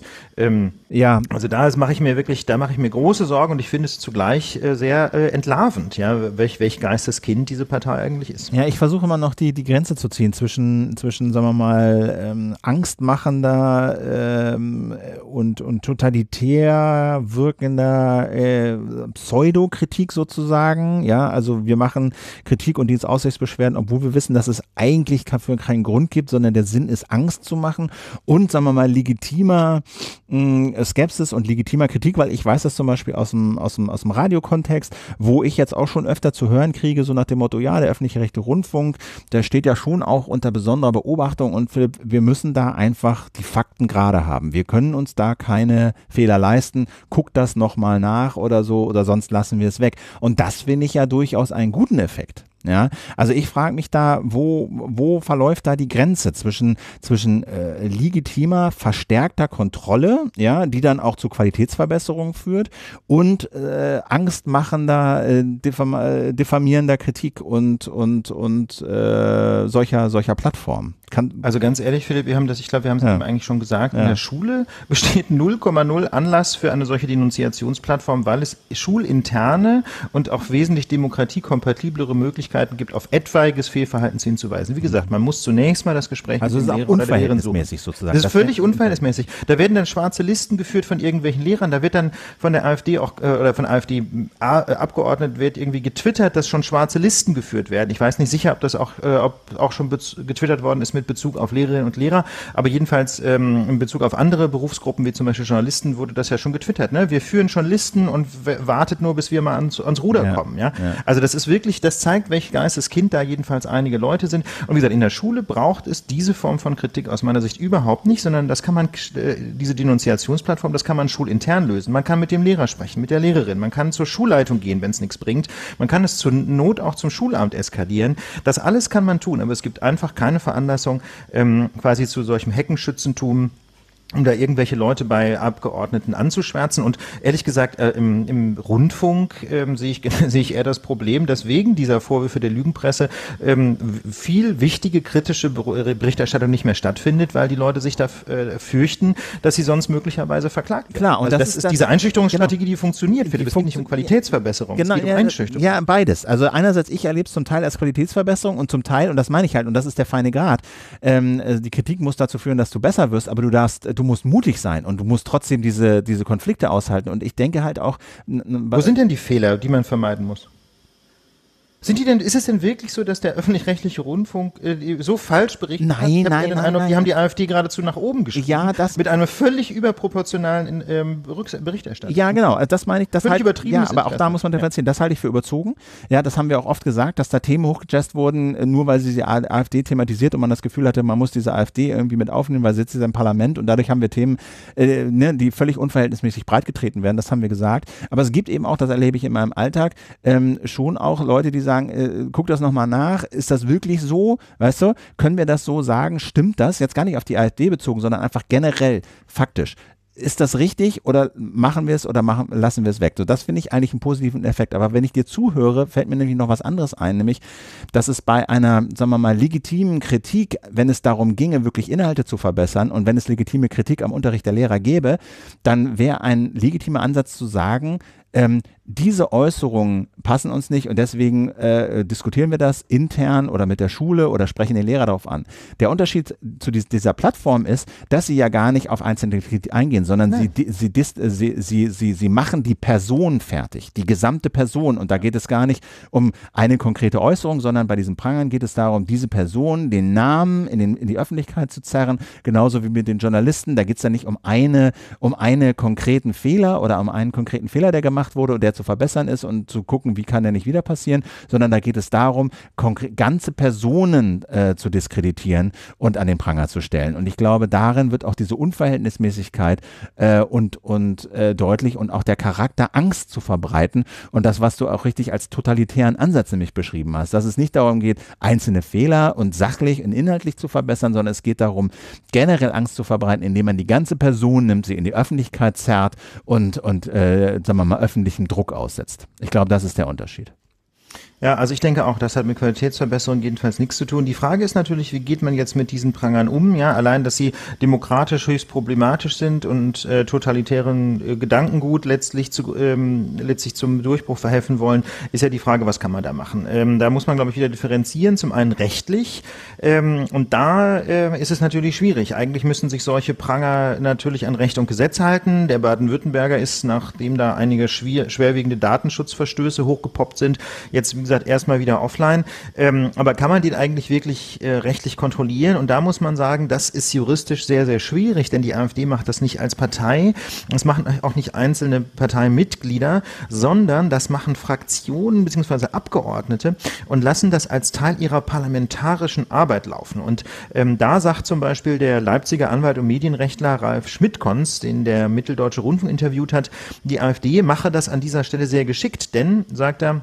Also da mache ich mir große Sorgen, und ich finde es zugleich sehr entlarvend. Ja, welch Geisteskind diese Partei eigentlich ist. Ja, ich versuche immer noch die Grenze zu ziehen zwischen sagen wir mal, angstmachender und totalitär wirkender Pseudokritik sozusagen. Ja, also wir machen Kritik und Dienstaufsichtsbeschwerden, obwohl wir wissen, dass es eigentlich dafür keinen Grund gibt, sondern der Sinn ist, Angst zu machen und, sagen wir mal, legitimer Skepsis und legitimer Kritik, weil ich weiß das zum Beispiel aus dem Radiokontext, wo ich jetzt auch schon öfter zu hören kriege, so nach dem Motto, ja, der öffentlich-rechtliche Rundfunk, der steht ja schon auch unter besonderer Beobachtung, und Philipp, wir müssen da einfach die Fakten gerade haben. Wir können uns da keine Fehler leisten. Guck das nochmal nach oder so, oder sonst lassen wir es weg. Und das finde ich ja durchaus einen guten Effekt. Ja, also ich frage mich da, wo verläuft da die Grenze zwischen legitimer, verstärkter Kontrolle, ja, die dann auch zu Qualitätsverbesserungen führt, und angstmachender, diffamierender Kritik und solcher Plattformen. Also ganz ehrlich, Philipp, wir haben es eigentlich schon gesagt, in der Schule besteht 0,0 Anlass für eine solche Denunziationsplattform, weil es schulinterne und auch wesentlich demokratiekompatiblere Möglichkeiten gibt, auf etwaiges Fehlverhaltens hinzuweisen. Wie gesagt, man muss zunächst mal das Gespräch mit dem Lehrer oder der Lehrerin suchen. Sozusagen. Das ist völlig unverhältnismäßig. Da werden dann schwarze Listen geführt von irgendwelchen Lehrern, da wird dann von der AfD oder von AfD-Abgeordneten wird irgendwie getwittert, dass schon schwarze Listen geführt werden. Ich weiß nicht sicher, ob das auch schon getwittert worden ist mit Bezug auf Lehrerinnen und Lehrer, aber jedenfalls in Bezug auf andere Berufsgruppen, wie zum Beispiel Journalisten, wurde das ja schon getwittert. Ne? Wir führen schon Listen und wartet nur, bis wir mal ans Ruder kommen. Ja? Also das ist wirklich, das zeigt, welch Geisteskind da jedenfalls einige Leute sind. Und wie gesagt, in der Schule braucht es diese Form von Kritik aus meiner Sicht überhaupt nicht, sondern das kann man, diese Denunziationsplattform, das kann man schulintern lösen. Man kann mit dem Lehrer sprechen, mit der Lehrerin, man kann zur Schulleitung gehen, wenn es nichts bringt. Man kann es zur Not auch zum Schulamt eskalieren. Das alles kann man tun, aber es gibt einfach keine Veranlassung quasi zu solchem Heckenschützentum, um da irgendwelche Leute bei Abgeordneten anzuschwärzen. Und ehrlich gesagt, im Rundfunk sehe ich eher das Problem, dass wegen dieser Vorwürfe der Lügenpresse viel wichtige kritische Berichterstattung nicht mehr stattfindet, weil die Leute sich da fürchten, dass sie sonst möglicherweise verklagt werden. Klar, und also das ist diese Einschüchterungsstrategie, die funktioniert. Philipp, es geht nicht um Qualitätsverbesserung, genau, es geht um Einschüchterung. Ja, beides. Also einerseits, ich erlebe es zum Teil als Qualitätsverbesserung und zum Teil, und das meine ich halt, und das ist der feine Grad, die Kritik muss dazu führen, dass du besser wirst, aber du musst mutig sein und du musst trotzdem diese Konflikte aushalten. Und ich denke halt auch... Wo sind denn die Fehler, die man vermeiden muss? Ist es denn wirklich so, dass der öffentlich-rechtliche Rundfunk so falsch berichtet hat? Nein. Die haben die AfD geradezu nach oben geschrieben. Ja, mit einer völlig überproportionalen Berichterstattung. Ja, genau. Das meine ich. Das völlig übertrieben. Ja, aber auch da muss man differenzieren. Das halte ich für überzogen. Ja, das haben wir auch oft gesagt, dass da Themen hochgejazzt wurden, nur weil sie die AfD thematisiert und man das Gefühl hatte, man muss diese AfD irgendwie mit aufnehmen, weil sie sitzt im Parlament und dadurch haben wir Themen, die völlig unverhältnismäßig breitgetreten werden. Das haben wir gesagt. Aber es gibt eben auch, das erlebe ich in meinem Alltag, schon auch Leute, die sagen, guck das nochmal nach, ist das wirklich so, weißt du, können wir das so sagen, stimmt das, jetzt gar nicht auf die AfD bezogen, sondern einfach generell, faktisch, ist das richtig oder machen wir es oder lassen wir es weg? So, das finde ich eigentlich einen positiven Effekt. Aber wenn ich dir zuhöre, fällt mir nämlich noch was anderes ein, nämlich, dass es bei einer, sagen wir mal, legitimen Kritik, wenn es darum ginge, wirklich Inhalte zu verbessern und wenn es legitime Kritik am Unterricht der Lehrer gäbe, dann wäre ein legitimer Ansatz zu sagen, diese Äußerungen passen uns nicht und deswegen diskutieren wir das intern oder mit der Schule oder sprechen den Lehrer darauf an. Der Unterschied zu dieser Plattform ist, dass sie ja gar nicht auf einzelne Kritik eingehen, sondern sie machen die Person fertig, die gesamte Person, und da geht es gar nicht um eine konkrete Äußerung, sondern bei diesen Prangern geht es darum, diese Person, den Namen in die Öffentlichkeit zu zerren, genauso wie mit den Journalisten. Da geht es ja nicht um einen konkreten Fehler oder um einen konkreten Fehler, der gemacht wurde und der zu verbessern ist und zu gucken, wie kann der nicht wieder passieren, sondern da geht es darum, ganze Personen zu diskreditieren und an den Pranger zu stellen. Und ich glaube, darin wird auch diese Unverhältnismäßigkeit deutlich und auch der Charakter, Angst zu verbreiten und das, was du auch richtig als totalitären Ansatz nämlich beschrieben hast, dass es nicht darum geht, einzelne Fehler und sachlich und inhaltlich zu verbessern, sondern es geht darum, generell Angst zu verbreiten, indem man die ganze Person nimmt, sie in die Öffentlichkeit zerrt und sagen wir mal, öffentlichem Druck aussetzt. Ich glaube, das ist der Unterschied. Ja, also ich denke auch, das hat mit Qualitätsverbesserung jedenfalls nichts zu tun. Die Frage ist natürlich, wie geht man jetzt mit diesen Prangern um? Ja, allein, dass sie demokratisch höchst problematisch sind und totalitären Gedankengut letztlich zum Durchbruch verhelfen wollen, ist ja die Frage, was kann man da machen? Da muss man, glaube ich, wieder differenzieren. Zum einen rechtlich und da ist es natürlich schwierig. Eigentlich müssen sich solche Pranger natürlich an Recht und Gesetz halten. Der Baden-Württemberger ist, nachdem da einige schwerwiegende Datenschutzverstöße hochgepoppt sind, jetzt, wie gesagt, erstmal wieder offline. Aber kann man den eigentlich wirklich rechtlich kontrollieren? Und da muss man sagen, das ist juristisch sehr, sehr schwierig, denn die AfD macht das nicht als Partei. Das machen auch nicht einzelne Parteimitglieder, sondern das machen Fraktionen bzw. Abgeordnete und lassen das als Teil ihrer parlamentarischen Arbeit laufen. Und da sagt zum Beispiel der Leipziger Anwalt und Medienrechtler Ralf Schmidt-Kons, den der Mitteldeutsche Rundfunk interviewt hat, die AfD mache das an dieser Stelle sehr geschickt, denn, sagt er,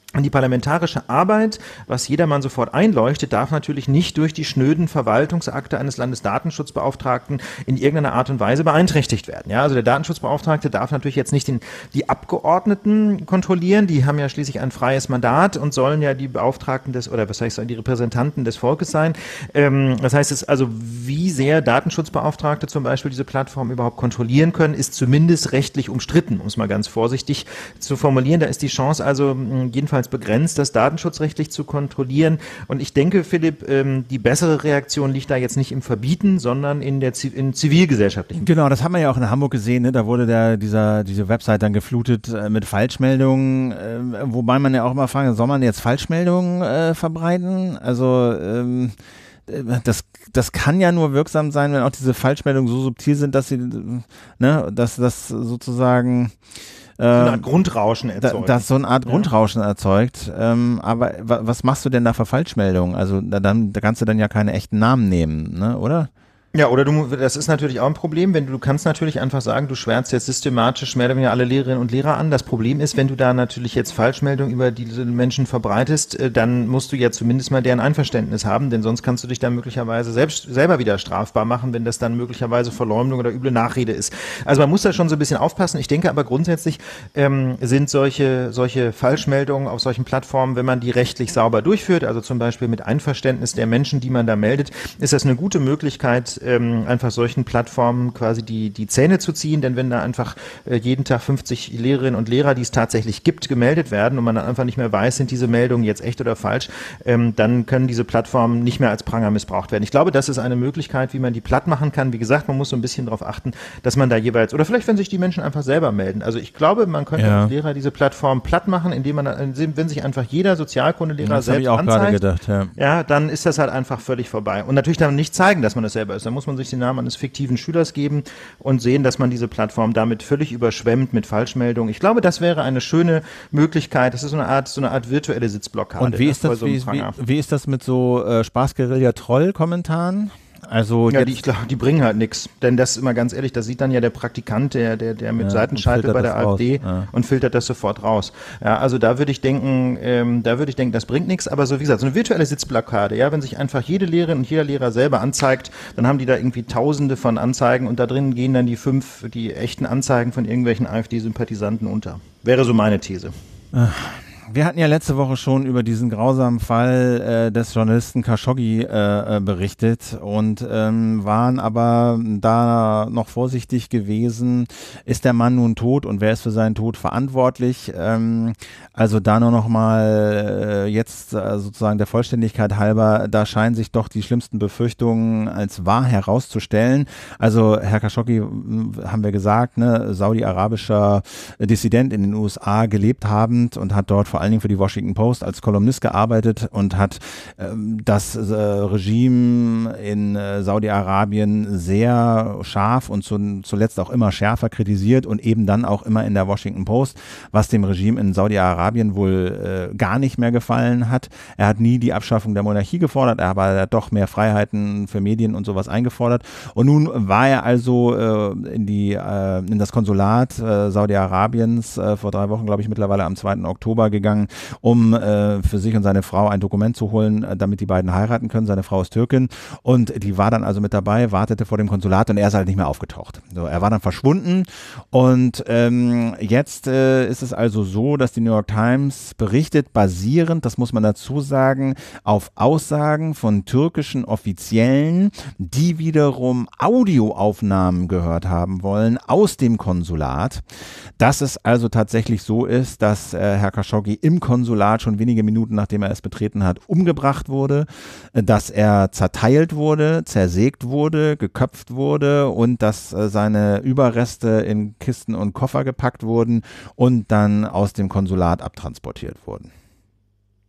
Und die parlamentarische Arbeit, was jedermann sofort einleuchtet, darf natürlich nicht durch die schnöden Verwaltungsakte eines Landesdatenschutzbeauftragten in irgendeiner Art und Weise beeinträchtigt werden. Ja, also der Datenschutzbeauftragte darf natürlich jetzt nicht die Abgeordneten kontrollieren, die haben ja schließlich ein freies Mandat und sollen ja die Beauftragten die Repräsentanten des Volkes sein. Das heißt, es also, wie sehr Datenschutzbeauftragte zum Beispiel diese Plattform überhaupt kontrollieren können, ist zumindest rechtlich umstritten, um es mal ganz vorsichtig zu formulieren. Da ist die Chance also jedenfalls begrenzt, das datenschutzrechtlich zu kontrollieren. Und ich denke, Philipp, die bessere Reaktion liegt da jetzt nicht im Verbieten, sondern in zivilgesellschaftlichen. Genau, das haben wir ja auch in Hamburg gesehen, ne? Da wurde diese Website dann geflutet mit Falschmeldungen, wobei man ja auch mal fragen, soll man jetzt Falschmeldungen verbreiten? Also das kann ja nur wirksam sein, wenn auch diese Falschmeldungen so subtil sind, dass dass das sozusagen so eine Art Grundrauschen erzeugt. Das so eine Art Grundrauschen erzeugt. Aber was machst du denn da für Falschmeldungen? Also da kannst du dann ja keine echten Namen nehmen, ne, oder? Ja, oder das ist natürlich auch ein Problem, du kannst natürlich einfach sagen, du schwärzt jetzt systematisch mehr oder weniger alle Lehrerinnen und Lehrer an. Das Problem ist, wenn du da natürlich jetzt Falschmeldungen über diese Menschen verbreitest, dann musst du ja zumindest mal deren Einverständnis haben, denn sonst kannst du dich dann möglicherweise selber wieder strafbar machen, wenn das dann möglicherweise Verleumdung oder üble Nachrede ist. Also man muss da schon so ein bisschen aufpassen. Ich denke aber grundsätzlich sind solche Falschmeldungen auf solchen Plattformen, wenn man die rechtlich sauber durchführt, also zum Beispiel mit Einverständnis der Menschen, die man da meldet, ist das eine gute Möglichkeit, einfach solchen Plattformen quasi die Zähne zu ziehen, denn wenn da einfach jeden Tag 50 Lehrerinnen und Lehrer, die es tatsächlich gibt, gemeldet werden und man dann einfach nicht mehr weiß, sind diese Meldungen jetzt echt oder falsch, dann können diese Plattformen nicht mehr als Pranger missbraucht werden. Ich glaube, das ist eine Möglichkeit, wie man die platt machen kann. Wie gesagt, man muss so ein bisschen darauf achten, dass man da jeweils, oder vielleicht, wenn sich die Menschen einfach selber melden. Also ich glaube, man könnte als Lehrer diese Plattform platt machen, indem wenn sich einfach jeder Sozialkundelehrer selbst anzeigt, ja, dann ist das halt einfach völlig vorbei. Und natürlich dann nicht zeigen, dass man das selber ist. Da muss man sich den Namen eines fiktiven Schülers geben und sehen, dass man diese Plattform damit völlig überschwemmt mit Falschmeldungen. Ich glaube, das wäre eine schöne Möglichkeit. Das ist so eine Art virtuelle Sitzblockade. Und wie ist das mit so Spaß-Guerilla-Troll-Kommentaren? Also ja, die bringen halt nichts, denn das ist immer ganz ehrlich, das sieht dann ja der Praktikant, der mit Seitenschalter bei der AfD und filtert das sofort raus. Ja, also da würde ich denken, das bringt nichts, aber so wie gesagt, so eine virtuelle Sitzblockade, ja, wenn sich einfach jede Lehrerin und jeder Lehrer selber anzeigt, dann haben die da irgendwie Tausende von Anzeigen und da drin gehen dann die echten Anzeigen von irgendwelchen AfD-Sympathisanten unter. Wäre so meine These. Wir hatten ja letzte Woche schon über diesen grausamen Fall des Journalisten Khashoggi berichtet und waren aber da noch vorsichtig gewesen. Ist der Mann nun tot und wer ist für seinen Tod verantwortlich? Also da nur noch mal jetzt sozusagen der Vollständigkeit halber, da scheinen sich doch die schlimmsten Befürchtungen als wahr herauszustellen. Also Herr Khashoggi, haben wir gesagt, ne, saudi-arabischer Dissident in den USA gelebt habend und hat dort vor allen Dingen für die Washington Post als Kolumnist gearbeitet und hat das Regime in Saudi-Arabien sehr scharf und zuletzt auch immer schärfer kritisiert und eben dann auch immer in der Washington Post, was dem Regime in Saudi-Arabien wohl gar nicht mehr gefallen hat. Er hat nie die Abschaffung der Monarchie gefordert, aber er hat doch mehr Freiheiten für Medien und sowas eingefordert. Und nun war er also in das Konsulat Saudi-Arabiens vor 3 Wochen, glaube ich, mittlerweile am 2. Oktober gegangen, um für sich und seine Frau ein Dokument zu holen, damit die beiden heiraten können. Seine Frau ist Türkin und die war dann also mit dabei, wartete vor dem Konsulat und er ist halt nicht mehr aufgetaucht. So, er war dann verschwunden und jetzt ist es also so, dass die New York Times berichtet, basierend, das muss man dazu sagen, auf Aussagen von türkischen Offiziellen, die wiederum Audioaufnahmen gehört haben wollen aus dem Konsulat, dass es also tatsächlich so ist, dass Herr Khashoggi im Konsulat schon wenige Minuten, nachdem er es betreten hat, umgebracht wurde, dass er zerteilt wurde, zersägt wurde, geköpft wurde und dass seine Überreste in Kisten und Koffer gepackt wurden und dann aus dem Konsulat abtransportiert wurden.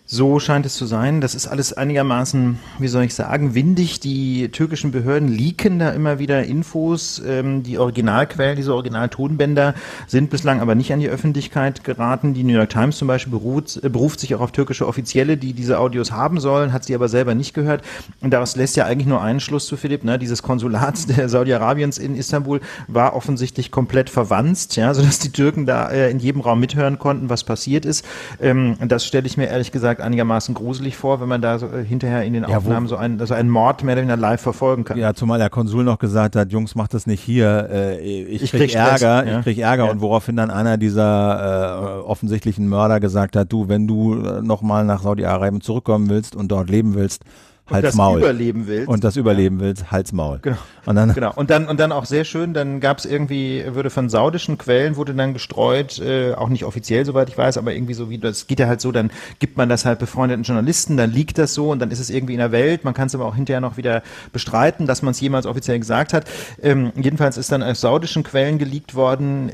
So scheint es zu sein. Das ist alles einigermaßen, wie soll ich sagen, windig. Die türkischen Behörden leaken da immer wieder Infos. Die Originalquellen, diese Originaltonbänder sind bislang aber nicht an die Öffentlichkeit geraten. Die New York Times zum Beispiel beruft sich auch auf türkische Offizielle, die diese Audios haben sollen, hat sie aber selber nicht gehört. Und daraus lässt ja eigentlich nur einen Schluss zu Philipp. Ne? Dieses Konsulat der Saudi-Arabiens in Istanbul war offensichtlich komplett verwanzt, ja, sodass die Türken da in jedem Raum mithören konnten, was passiert ist. Das stelle ich mir ehrlich gesagt einigermaßen gruselig vor, wenn man da so, hinterher in den Aufnahmen so einen Mord mehr oder weniger live verfolgen kann. Ja, zumal der Konsul noch gesagt hat, Jungs, macht das nicht hier, ich krieg Ärger, ja. Und woraufhin dann einer dieser offensichtlichen Mörder gesagt hat, du, wenn du nochmal nach Saudi-Arabien zurückkommen willst und dort leben willst, Hals, Maul. Und das überleben willst, Hals, Maul. Genau. Und dann auch sehr schön, dann gab es irgendwie, wurde von saudischen Quellen, wurde dann gestreut, auch nicht offiziell, soweit ich weiß, aber irgendwie so wie, das geht ja halt so, dann gibt man das halt befreundeten Journalisten, dann liegt das so und dann ist es irgendwie in der Welt, man kann es aber auch hinterher noch wieder bestreiten, dass man es jemals offiziell gesagt hat. Jedenfalls ist dann aus saudischen Quellen geleakt worden,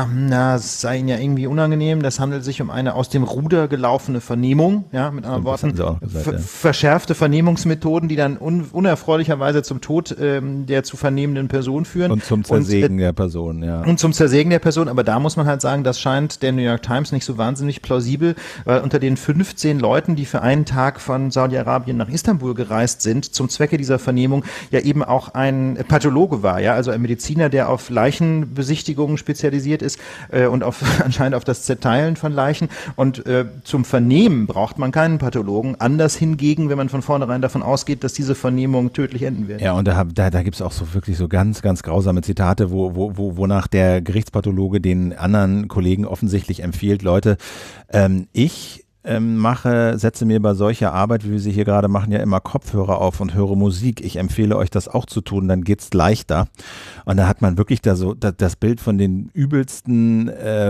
es sei ihnen ja irgendwie unangenehm, das handelt sich um eine aus dem Ruder gelaufene Vernehmung, ja, mit anderen Worten, verschärfte Vernehmungsmethoden, die dann unerfreulicherweise zum Tod der zu vernehmenden Person führen. Und zum Zersägen der Person, ja. Und zum Zersägen der Person, aber da muss man halt sagen, das scheint der New York Times nicht so wahnsinnig plausibel, weil unter den 15 Leuten, die für einen Tag von Saudi-Arabien nach Istanbul gereist sind, zum Zwecke dieser Vernehmung ja eben auch ein Pathologe war, ja, also ein Mediziner, der auf Leichenbesichtigungen spezialisiert ist und anscheinend auf das Zerteilen von Leichen und zum Vernehmen braucht man keinen Pathologen, anders hingegen, wenn man von vornherein davon ausgeht, dass diese Vernehmung tödlich enden wird. Ja, und da gibt es auch so wirklich so ganz, ganz grausame Zitate, wonach der Gerichtspathologe den anderen Kollegen offensichtlich empfiehlt, Leute, ich setze mir bei solcher Arbeit, wie wir sie hier gerade machen, ja immer Kopfhörer auf und höre Musik. Ich empfehle euch das auch zu tun, dann geht's leichter. Und da hat man wirklich da so das Bild von den übelsten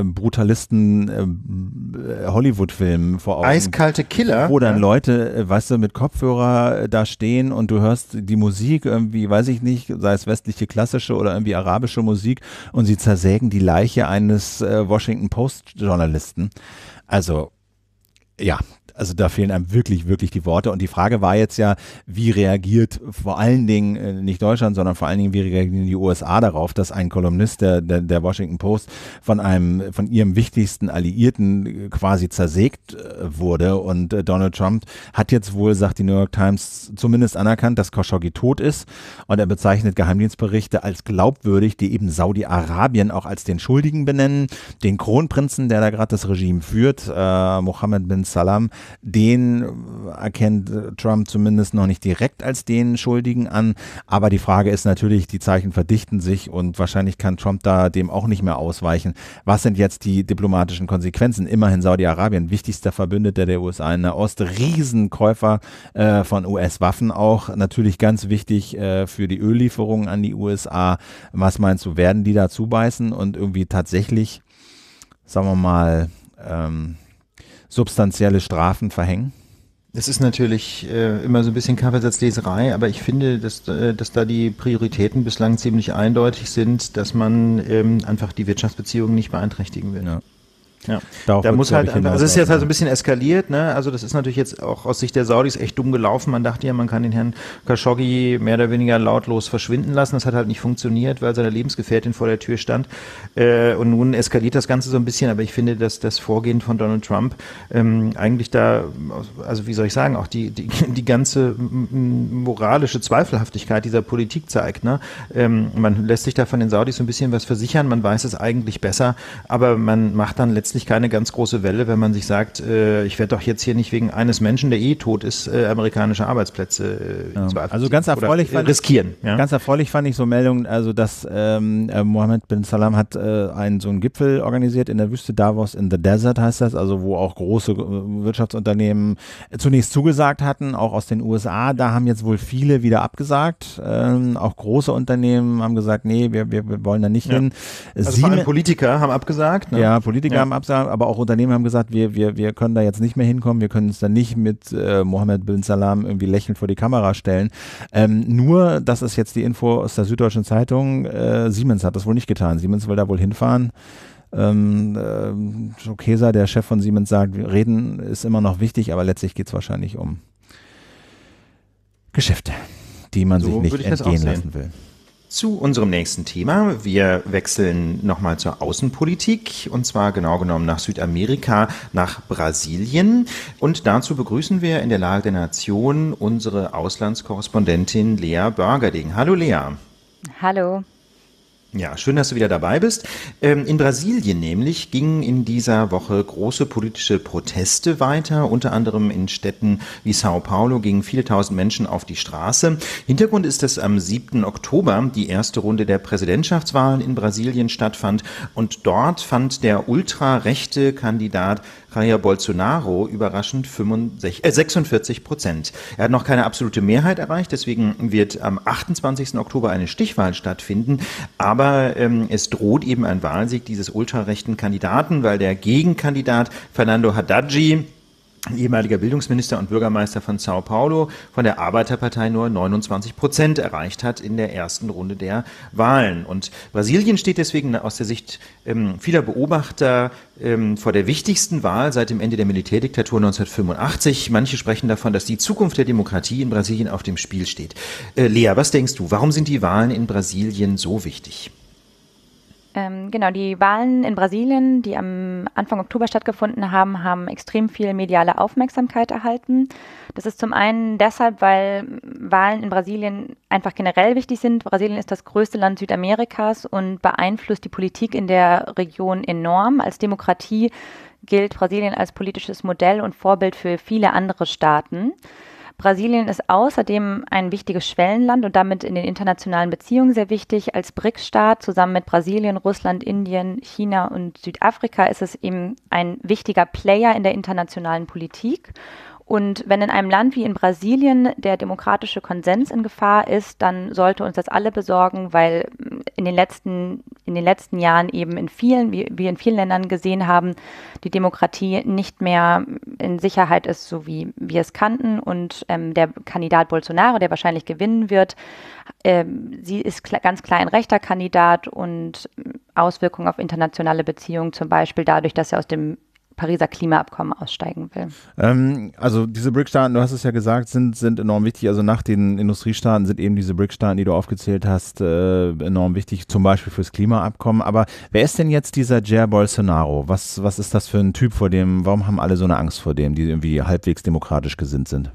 Brutalisten Hollywood-Filmen vor Augen. Eiskalte Killer. Wo dann Leute, weißt du, mit Kopfhörer da stehen und du hörst die Musik irgendwie, weiß ich nicht, sei es westliche klassische oder irgendwie arabische Musik und sie zersägen die Leiche eines Washington Post-Journalisten. Also ja, also da fehlen einem wirklich, wirklich die Worte. Und die Frage war jetzt ja, wie reagiert vor allen Dingen, nicht Deutschland, sondern vor allen Dingen, wie reagieren die USA darauf, dass ein Kolumnist der Washington Post von ihrem wichtigsten Alliierten quasi zersägt wurde. Und Donald Trump hat jetzt wohl, sagt die New York Times, zumindest anerkannt, dass Khashoggi tot ist. Und er bezeichnet Geheimdienstberichte als glaubwürdig, die eben Saudi-Arabien auch als den Schuldigen benennen. Den Kronprinzen, der da gerade das Regime führt, Mohammed bin Salman, den erkennt Trump zumindest noch nicht direkt als den Schuldigen an, aber die Frage ist natürlich, die Zeichen verdichten sich und wahrscheinlich kann Trump da dem auch nicht mehr ausweichen. Was sind jetzt die diplomatischen Konsequenzen? Immerhin Saudi-Arabien, wichtigster Verbündeter der USA in Nahost, Riesenkäufer von US-Waffen auch, natürlich ganz wichtig für die Öllieferungen an die USA. Was meinst du, werden die da zubeißen und irgendwie tatsächlich, sagen wir mal, substanzielle Strafen verhängen? Das ist natürlich immer so ein bisschen Kaffeesatzleserei, aber ich finde, dass da die Prioritäten bislang ziemlich eindeutig sind, dass man einfach die Wirtschaftsbeziehungen nicht beeinträchtigen will. Ja. Ja, da muss halt, also es ist jetzt halt so ein bisschen eskaliert, ne? Also das ist natürlich jetzt auch aus Sicht der Saudis echt dumm gelaufen. Man dachte ja, man kann den Herrn Khashoggi mehr oder weniger lautlos verschwinden lassen. Das hat halt nicht funktioniert, weil seine Lebensgefährtin vor der Tür stand. Und nun eskaliert das Ganze so ein bisschen, aber ich finde, dass das Vorgehen von Donald Trump eigentlich da, also wie soll ich sagen, auch die ganze moralische Zweifelhaftigkeit dieser Politik zeigt, ne? Man lässt sich da von den Saudis so ein bisschen was versichern, man weiß es eigentlich besser, aber man macht dann letztlich keine ganz große Welle, wenn man sich sagt, ich werde doch jetzt hier nicht wegen eines Menschen, der tot ist, amerikanische Arbeitsplätze also ganz erfreulich riskieren. Ja? Ganz erfreulich fand ich so Meldungen, also dass Mohammed bin Salman hat so einen Gipfel organisiert in der Wüste, Davos in the Desert heißt das, also wo auch große Wirtschaftsunternehmen zunächst zugesagt hatten, auch aus den USA. Da haben jetzt wohl viele wieder abgesagt. Auch große Unternehmen haben gesagt, nee, wir wollen da nicht hin. Also vor allem Politiker haben abgesagt. Ne? Ja, Politiker haben abgesagt, aber auch Unternehmen haben gesagt, wir können da jetzt nicht mehr hinkommen, wir können uns da nicht mit Mohammed bin Salman irgendwie lächelnd vor die Kamera stellen. Nur, das ist jetzt die Info aus der Süddeutschen Zeitung, Siemens hat das wohl nicht getan. Siemens will da wohl hinfahren. Joe Keser, der Chef von Siemens, sagt, reden ist immer noch wichtig, aber letztlich geht es wahrscheinlich um Geschäfte, die man sich nicht entgehen lassen will. Zu unserem nächsten Thema. Wir wechseln nochmal zur Außenpolitik und zwar genau genommen nach Südamerika, nach Brasilien. Und dazu begrüßen wir in der Lage der Nation unsere Auslandskorrespondentin Lea Börgerding. Hallo Lea. Hallo. Ja, schön, dass du wieder dabei bist. In Brasilien nämlich gingen in dieser Woche große politische Proteste weiter. Unter anderem in Städten wie Sao Paulo gingen viele tausend Menschen auf die Straße. Hintergrund ist, dass am 7. Oktober die erste Runde der Präsidentschaftswahlen in Brasilien stattfand. Und dort fand der ultrarechte Kandidat Jair Bolsonaro überraschend 46%. Er hat noch keine absolute Mehrheit erreicht, deswegen wird am 28. Oktober eine Stichwahl stattfinden. Aber es droht eben ein Wahlsieg dieses ultrarechten Kandidaten, weil der Gegenkandidat Fernando Haddad, ehemaliger Bildungsminister und Bürgermeister von Sao Paulo, von der Arbeiterpartei nur 29% erreicht hat in der ersten Runde der Wahlen. Und Brasilien steht deswegen aus der Sicht vieler Beobachter vor der wichtigsten Wahl seit dem Ende der Militärdiktatur 1985. Manche sprechen davon, dass die Zukunft der Demokratie in Brasilien auf dem Spiel steht. Lea, was denkst du, warum sind die Wahlen in Brasilien so wichtig? Genau, die Wahlen in Brasilien, die am Anfang Oktober stattgefunden haben, haben extrem viel mediale Aufmerksamkeit erhalten. Das ist zum einen deshalb, weil Wahlen in Brasilien einfach generell wichtig sind. Brasilien ist das größte Land Südamerikas und beeinflusst die Politik in der Region enorm. Als Demokratie gilt Brasilien als politisches Modell und Vorbild für viele andere Staaten. Brasilien ist außerdem ein wichtiges Schwellenland und damit in den internationalen Beziehungen sehr wichtig. Als BRICS-Staat zusammen mit Brasilien, Russland, Indien, China und Südafrika ist es eben ein wichtiger Player in der internationalen Politik. Und wenn in einem Land wie in Brasilien der demokratische Konsens in Gefahr ist, dann sollte uns das alle besorgen, weil in den letzten Jahren eben wie in vielen Ländern gesehen haben, die Demokratie nicht mehr in Sicherheit ist, so wie wir es kannten. Und der Kandidat Bolsonaro, der wahrscheinlich gewinnen wird, sie ist ganz klar ein rechter Kandidat und Auswirkungen auf internationale Beziehungen, zum Beispiel dadurch, dass er aus dem Pariser Klimaabkommen aussteigen will. Also diese BRICS-Staaten, du hast es ja gesagt, sind enorm wichtig. Also nach den Industriestaaten sind eben diese BRICS-Staaten, die du aufgezählt hast, enorm wichtig, zum Beispiel fürs Klimaabkommen. Aber wer ist denn jetzt dieser Jair Bolsonaro? Was ist das für ein Typ, warum haben alle so eine Angst vor dem, die irgendwie halbwegs demokratisch gesinnt sind?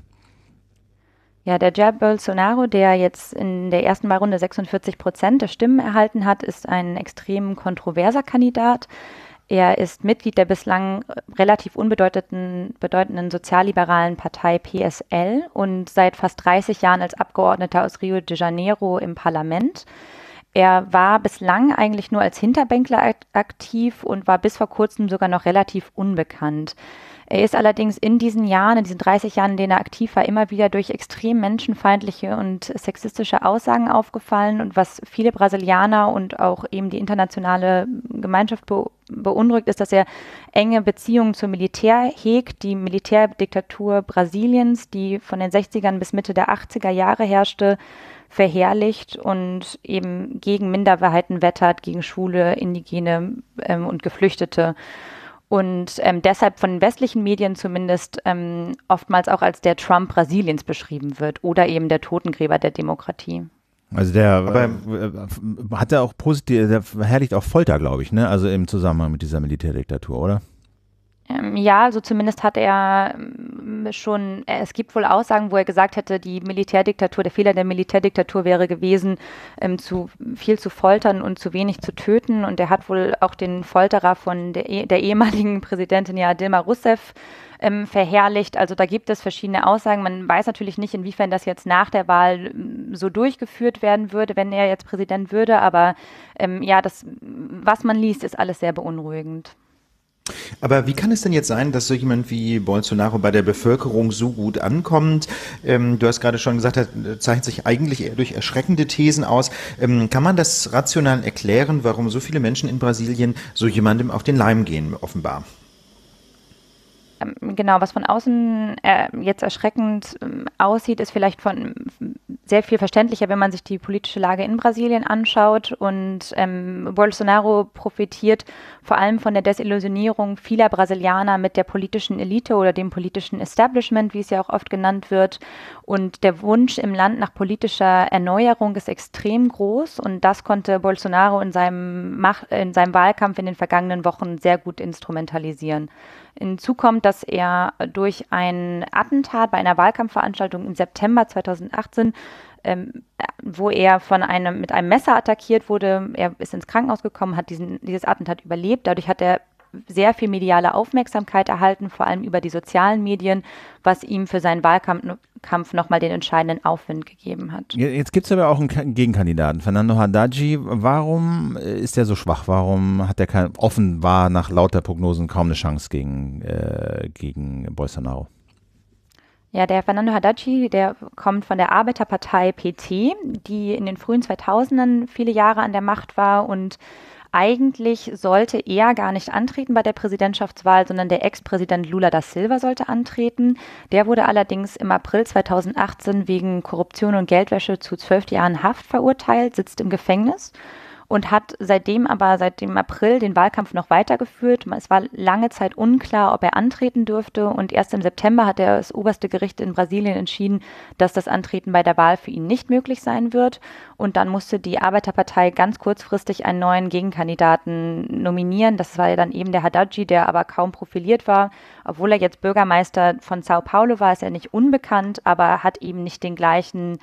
Ja, der Jair Bolsonaro, der jetzt in der ersten Wahlrunde 46% der Stimmen erhalten hat, ist ein extrem kontroverser Kandidat. Er ist Mitglied der bislang relativ unbedeutenden sozialliberalen Partei PSL und seit fast 30 Jahren als Abgeordneter aus Rio de Janeiro im Parlament. Er war bislang eigentlich nur als Hinterbänkler aktiv und war bis vor kurzem sogar noch relativ unbekannt. Er ist allerdings in diesen 30 Jahren, in denen er aktiv war, immer wieder durch extrem menschenfeindliche und sexistische Aussagen aufgefallen. Und was viele Brasilianer und auch eben die internationale Gemeinschaft beunruhigt, ist, dass er enge Beziehungen zum Militär hegt. Die Militärdiktatur Brasiliens, die von den 60ern bis Mitte der 80er Jahre herrschte, verherrlicht und eben gegen Minderheiten wettert, gegen Schwule, Indigene und Geflüchtete. Und deshalb von den westlichen Medien zumindest oftmals auch als der Trump Brasiliens beschrieben wird oder eben der Totengräber der Demokratie. Also der hat er auch der verherrlicht auch Folter, glaube ich, ne? Also im Zusammenhang mit dieser Militärdiktatur, oder? Ja, also zumindest hat er schon, es gibt wohl Aussagen, wo er gesagt hätte, der Fehler der Militärdiktatur wäre gewesen, zu viel zu foltern und zu wenig zu töten. Und er hat wohl auch den Folterer von der ehemaligen Präsidentin Dilma Rousseff verherrlicht. Also da gibt es verschiedene Aussagen. Man weiß natürlich nicht, inwiefern das jetzt nach der Wahl so durchgeführt werden würde, wenn er jetzt Präsident würde. Aber was man liest, ist alles sehr beunruhigend. Aber wie kann es denn jetzt sein, dass so jemand wie Bolsonaro bei der Bevölkerung so gut ankommt? Du hast gerade schon gesagt, er zeichnet sich eigentlich eher durch erschreckende Thesen aus. Kann man das rational erklären, warum so viele Menschen in Brasilien so jemandem auf den Leim gehen, offenbar? Genau, was von außen jetzt erschreckend aussieht, ist vielleicht sehr viel verständlicher, wenn man sich die politische Lage in Brasilien anschaut. Und Bolsonaro profitiert vor allem von der Desillusionierung vieler Brasilianer mit der politischen Elite oder dem politischen Establishment, wie es ja auch oft genannt wird. Und der Wunsch im Land nach politischer Erneuerung ist extrem groß. Und das konnte Bolsonaro in seinem Wahlkampf in den vergangenen Wochen sehr gut instrumentalisieren. Hinzu kommt, dass er durch ein Attentat bei einer Wahlkampfveranstaltung im September 2018, wo er mit einem Messer attackiert wurde, er ist ins Krankenhaus gekommen, hat dieses Attentat überlebt. Dadurch hat er sehr viel mediale Aufmerksamkeit erhalten, vor allem über die sozialen Medien, was ihm für seinen Wahlkampf nochmal den entscheidenden Aufwind gegeben hat. Jetzt gibt es aber auch einen Gegenkandidaten, Fernando Haddad. Warum ist er so schwach? Warum hat er offenbar nach lauter Prognosen kaum eine Chance gegen Bolsonaro? Ja, der Fernando Haddad, der kommt von der Arbeiterpartei PT, die in den frühen 2000ern viele Jahre an der Macht war, und eigentlich sollte er gar nicht antreten bei der Präsidentschaftswahl, sondern der Ex-Präsident Lula da Silva sollte antreten. Der wurde allerdings im April 2018 wegen Korruption und Geldwäsche zu 12 Jahren Haft verurteilt, sitzt im Gefängnis und hat seit dem April den Wahlkampf noch weitergeführt. Es war lange Zeit unklar, ob er antreten dürfte, und erst im September hat das oberste Gericht in Brasilien entschieden, dass das Antreten bei der Wahl für ihn nicht möglich sein wird, und dann musste die Arbeiterpartei ganz kurzfristig einen neuen Gegenkandidaten nominieren. Das war ja dann eben der Haddad, der aber kaum profiliert war. Obwohl er jetzt Bürgermeister von Sao Paulo war, ist er nicht unbekannt, aber hat eben nicht den gleichen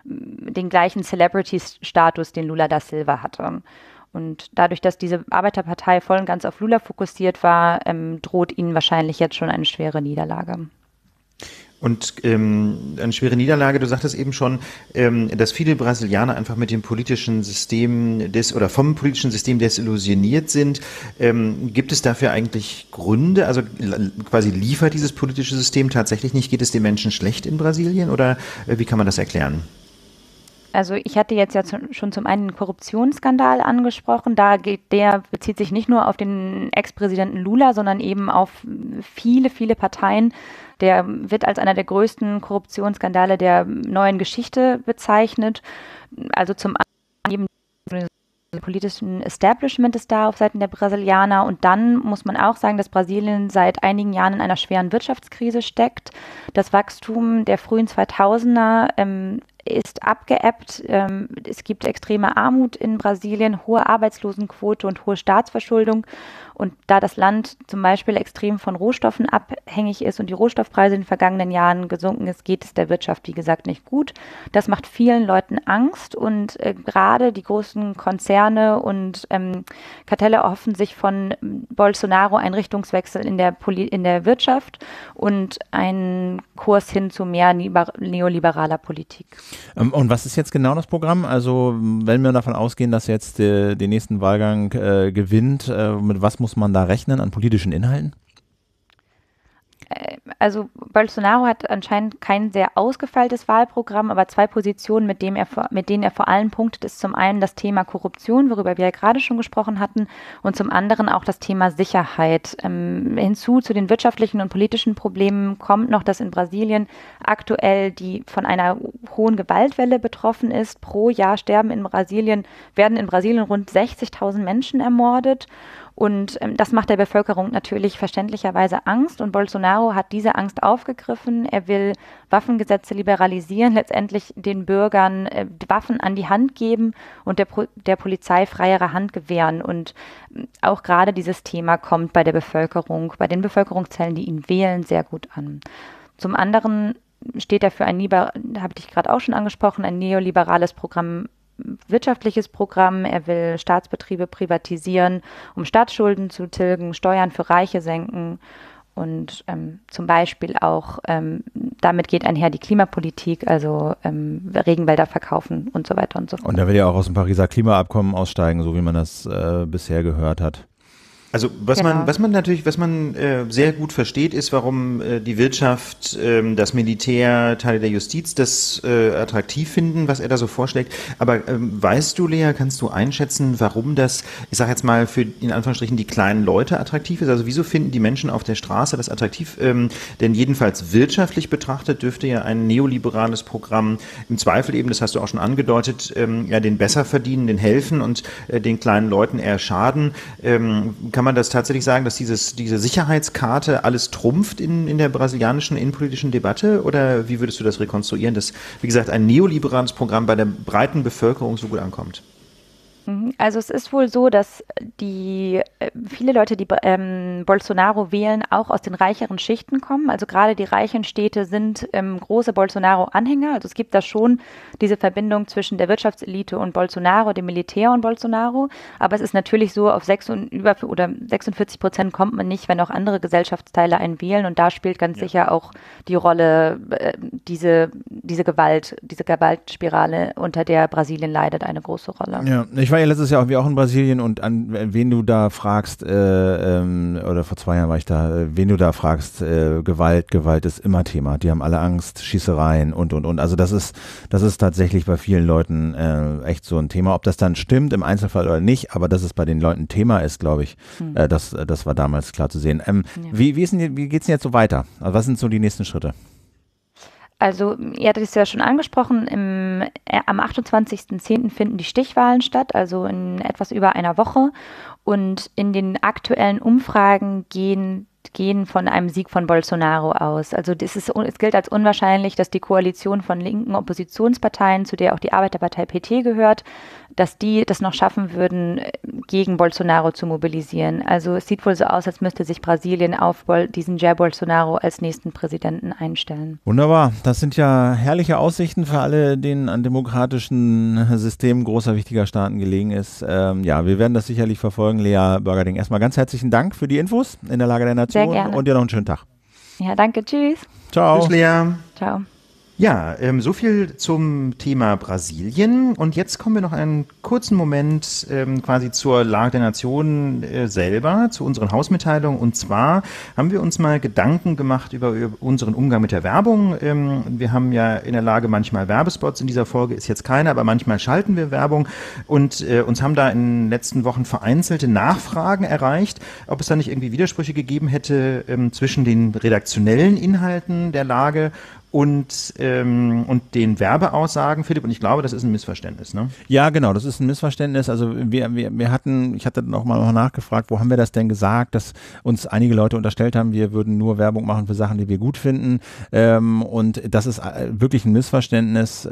Celebrity-Status, den Lula da Silva hatte. Und dadurch, dass diese Arbeiterpartei voll und ganz auf Lula fokussiert war, droht ihnen wahrscheinlich jetzt schon eine schwere Niederlage. Und eine schwere Niederlage, du sagtest eben schon, dass viele Brasilianer einfach mit dem politischen System vom politischen System desillusioniert sind. Gibt es dafür eigentlich Gründe? Also quasi liefert dieses politische System tatsächlich nicht? Geht es den Menschen schlecht in Brasilien, oder wie kann man das erklären? Also ich hatte jetzt ja schon zum einen den Korruptionsskandal angesprochen. Der bezieht sich nicht nur auf den Ex-Präsidenten Lula, sondern eben auf viele, viele Parteien. Der wird als einer der größten Korruptionsskandale der neuen Geschichte bezeichnet. Also zum einen eben politischen Establishment ist da auf Seiten der Brasilianer, und dann muss man auch sagen, dass Brasilien seit einigen Jahren in einer schweren Wirtschaftskrise steckt. Das Wachstum der frühen 2000er ist abgeebbt. Es gibt extreme Armut in Brasilien, hohe Arbeitslosenquote und hohe Staatsverschuldung. Und da das Land zum Beispiel extrem von Rohstoffen abhängig ist und die Rohstoffpreise in den vergangenen Jahren gesunken ist, geht es der Wirtschaft, wie gesagt, nicht gut. Das macht vielen Leuten Angst, und gerade die großen Konzerne und Kartelle erhoffen sich von Bolsonaro einen Richtungswechsel in der Wirtschaft und einen Kurs hin zu mehr neoliberaler Politik. Und was ist jetzt genau das Programm? Also wenn wir davon ausgehen, dass jetzt den nächsten Wahlgang gewinnt, mit was muss man da rechnen an politischen Inhalten? Also Bolsonaro hat anscheinend kein sehr ausgefeiltes Wahlprogramm, aber zwei Positionen, mit denen er vor allem punktet, ist zum einen das Thema Korruption, worüber wir ja gerade schon gesprochen hatten, und zum anderen auch das Thema Sicherheit. Hinzu zu den wirtschaftlichen und politischen Problemen kommt noch, dass in Brasilien aktuell die von einer hohen Gewaltwelle betroffen ist. Pro Jahr werden in Brasilien rund 60.000 Menschen ermordet. Und das macht der Bevölkerung natürlich verständlicherweise Angst, und Bolsonaro hat diese Angst aufgegriffen. Er will Waffengesetze liberalisieren, letztendlich den Bürgern Waffen an die Hand geben und der Polizei freiere Hand gewähren. Und auch gerade dieses Thema kommt bei den Bevölkerungszellen, die ihn wählen, sehr gut an. Zum anderen steht er für habe ich gerade auch schon angesprochen, ein neoliberales wirtschaftliches Programm. Er will Staatsbetriebe privatisieren, um Staatsschulden zu tilgen, Steuern für Reiche senken und zum Beispiel auch, damit geht einher die Klimapolitik, also Regenwälder verkaufen und so weiter und so fort. Und er will ja auch aus dem Pariser Klimaabkommen aussteigen, so wie man das bisher gehört hat. Also was man sehr gut versteht, ist, warum die Wirtschaft, das Militär, Teile der Justiz das attraktiv finden, was er da so vorschlägt. Aber weißt du, Lea, kannst du einschätzen, warum das, ich sage jetzt mal für in Anführungsstrichen die kleinen Leute attraktiv ist? Also wieso finden die Menschen auf der Straße das attraktiv? Denn jedenfalls wirtschaftlich betrachtet dürfte ja ein neoliberales Programm im Zweifel eben, das hast du auch schon angedeutet, ja den Besserverdienenden helfen und den kleinen Leuten eher schaden. Kann man das tatsächlich sagen, dass diese Sicherheitskarte alles trumpft in der brasilianischen innenpolitischen Debatte? Oder wie würdest du das rekonstruieren, dass, wie gesagt, ein neoliberales Programm bei der breiten Bevölkerung so gut ankommt? Also es ist wohl so, dass viele Leute, die Bolsonaro wählen, auch aus den reicheren Schichten kommen. Also gerade die reichen Städte sind große Bolsonaro-Anhänger. Also es gibt da schon diese Verbindung zwischen der Wirtschaftselite und Bolsonaro, dem Militär und Bolsonaro. Aber es ist natürlich so, auf 46% kommt man nicht, wenn auch andere Gesellschaftsteile einen wählen. Und da spielt ganz sicher auch die Rolle diese Gewaltspirale, unter der Brasilien leidet, eine große Rolle. Ja, ich war ja letztes Jahr auch in Brasilien und an wen du da fragst, oder vor 2 Jahren war ich da, wen du da fragst, Gewalt ist immer Thema. Die haben alle Angst, Schießereien und. Also das ist tatsächlich bei vielen Leuten echt so ein Thema. Ob das dann stimmt im Einzelfall oder nicht, aber dass es bei den Leuten Thema ist, glaube ich, das war damals klar zu sehen. Wie geht's denn jetzt so weiter? Also was sind so die nächsten Schritte? Also, ihr hattet es ja schon angesprochen, am 28.10. finden die Stichwahlen statt, also in etwas über einer Woche. Und in den aktuellen Umfragen gehen von einem Sieg von Bolsonaro aus. Also es gilt als unwahrscheinlich, dass die Koalition von linken Oppositionsparteien, zu der auch die Arbeiterpartei PT gehört, dass die das noch schaffen würden, gegen Bolsonaro zu mobilisieren. Also es sieht wohl so aus, als müsste sich Brasilien auf diesen Jair Bolsonaro als nächsten Präsidenten einstellen. Wunderbar. Das sind ja herrliche Aussichten für alle, denen an demokratischen Systemen großer, wichtiger Staaten gelegen ist. Ja, wir werden das sicherlich verfolgen. Lea Börgerding, erstmal ganz herzlichen Dank für die Infos in der Lage der Nation. Sehr gerne. Und dir noch einen schönen Tag. Ja, danke. Tschüss. Ciao. Tschüss, Lea. Ciao. Ja, so viel zum Thema Brasilien. Und jetzt kommen wir noch einen kurzen Moment quasi zur Lage der Nation selber, zu unseren Hausmitteilungen. Und zwar haben wir uns mal Gedanken gemacht über unseren Umgang mit der Werbung. Wir haben ja in der Lage manchmal Werbespots. In dieser Folge ist jetzt keine, aber manchmal schalten wir Werbung. Und uns haben da in den letzten Wochen vereinzelte Nachfragen erreicht, ob es da nicht irgendwie Widersprüche gegeben hätte zwischen den redaktionellen Inhalten der Lage und den Werbeaussagen, Philipp, und ich glaube, das ist ein Missverständnis, ne? Ja, genau, das ist ein Missverständnis. Also ich hatte noch mal nachgefragt, wo haben wir das denn gesagt, dass uns einige Leute unterstellt haben, wir würden nur Werbung machen für Sachen, die wir gut finden. Und das ist wirklich ein Missverständnis,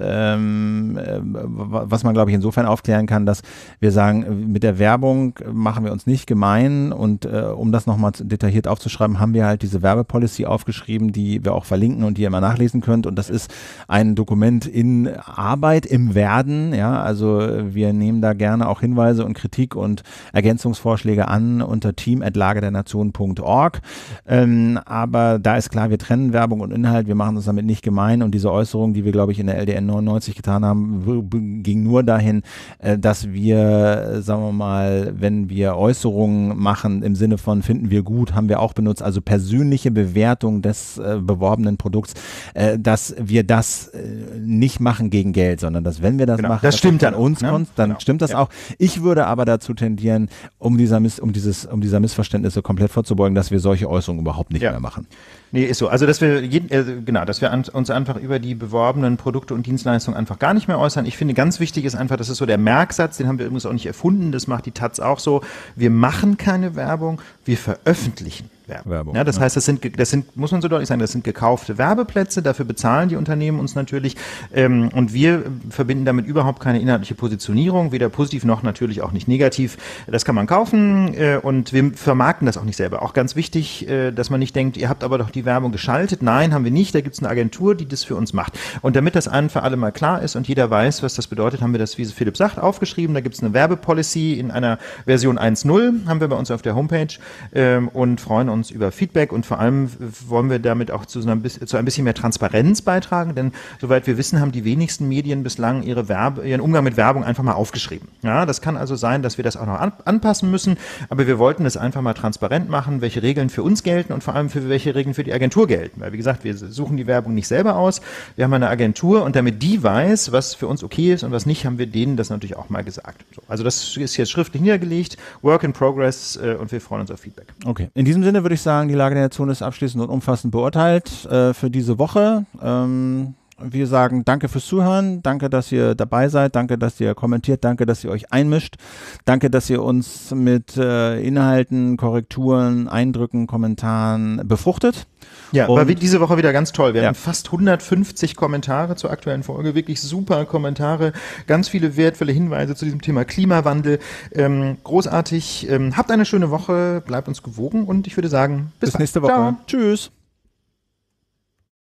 was man, glaube ich, insofern aufklären kann, dass wir sagen, mit der Werbung machen wir uns nicht gemein. Und um das nochmal detailliert aufzuschreiben, haben wir halt diese Werbepolicy aufgeschrieben, die wir auch verlinken und die ihr immer nachlesen könnt, und das ist ein Dokument in Arbeit, im Werden, ja, also wir nehmen da gerne auch Hinweise und Kritik und Ergänzungsvorschläge an unter team@lagedernation.org, aber da ist klar, wir trennen Werbung und Inhalt, wir machen uns damit nicht gemein, und diese Äußerung, die wir, glaube ich, in der LDN 99 getan haben, ging nur dahin, dass wir, sagen wir mal, wenn wir Äußerungen machen im Sinne von finden wir gut, haben wir auch benutzt, also persönliche Bewertung des beworbenen Produkts, dass wir das nicht machen gegen Geld, sondern dass, wenn wir das machen, das stimmt an uns kommt, dann stimmt das auch. Ich würde aber dazu tendieren, um dieser Missverständnisse komplett vorzubeugen, dass wir solche Äußerungen überhaupt nicht mehr machen. Nee, ist so. Also, dass wir uns einfach über die beworbenen Produkte und Dienstleistungen einfach gar nicht mehr äußern. Ich finde, ganz wichtig ist einfach, das ist so der Merksatz, den haben wir übrigens auch nicht erfunden, das macht die Taz auch so. Wir machen keine Werbung, wir veröffentlichen Werbung. Ja, das heißt, das sind, muss man so deutlich sagen, das sind gekaufte Werbeplätze, dafür bezahlen die Unternehmen uns natürlich, und wir verbinden damit überhaupt keine inhaltliche Positionierung, weder positiv noch natürlich auch nicht negativ. Das kann man kaufen, und wir vermarkten das auch nicht selber. Auch ganz wichtig, dass man nicht denkt, ihr habt aber doch irgendwie Werbung geschaltet. Nein, haben wir nicht. Da gibt es eine Agentur, die das für uns macht. Und damit das ein für alle mal klar ist und jeder weiß, was das bedeutet, haben wir das, wie Philipp sagt, aufgeschrieben. Da gibt es eine Werbepolicy in einer Version 1.0, haben wir bei uns auf der Homepage und freuen uns über Feedback. Und vor allem wollen wir damit auch zu ein bisschen mehr Transparenz beitragen, denn soweit wir wissen, haben die wenigsten Medien bislang ihren Umgang mit Werbung einfach mal aufgeschrieben. Ja, das kann also sein, dass wir das auch noch anpassen müssen, aber wir wollten es einfach mal transparent machen, welche Regeln für uns gelten und vor allem für welche Regeln für die Agentur gelten. Weil, wie gesagt, wir suchen die Werbung nicht selber aus, wir haben eine Agentur und damit die weiß, was für uns okay ist und was nicht, haben wir denen das natürlich auch mal gesagt. So, also das ist jetzt schriftlich niedergelegt, Work in Progress und wir freuen uns auf Feedback. Okay, in diesem Sinne würde ich sagen, die Lage der Nation ist abschließend und umfassend beurteilt für diese Woche. Wir sagen danke fürs Zuhören, danke, dass ihr dabei seid, danke, dass ihr kommentiert, danke, dass ihr euch einmischt, danke, dass ihr uns mit Inhalten, Korrekturen, Eindrücken, Kommentaren befruchtet. Ja, war diese Woche wieder ganz toll. Wir haben fast 150 Kommentare zur aktuellen Folge, wirklich super Kommentare, ganz viele wertvolle Hinweise zu diesem Thema Klimawandel. Großartig. Habt eine schöne Woche, bleibt uns gewogen und ich würde sagen, bis nächste Woche. Ciao. Tschüss.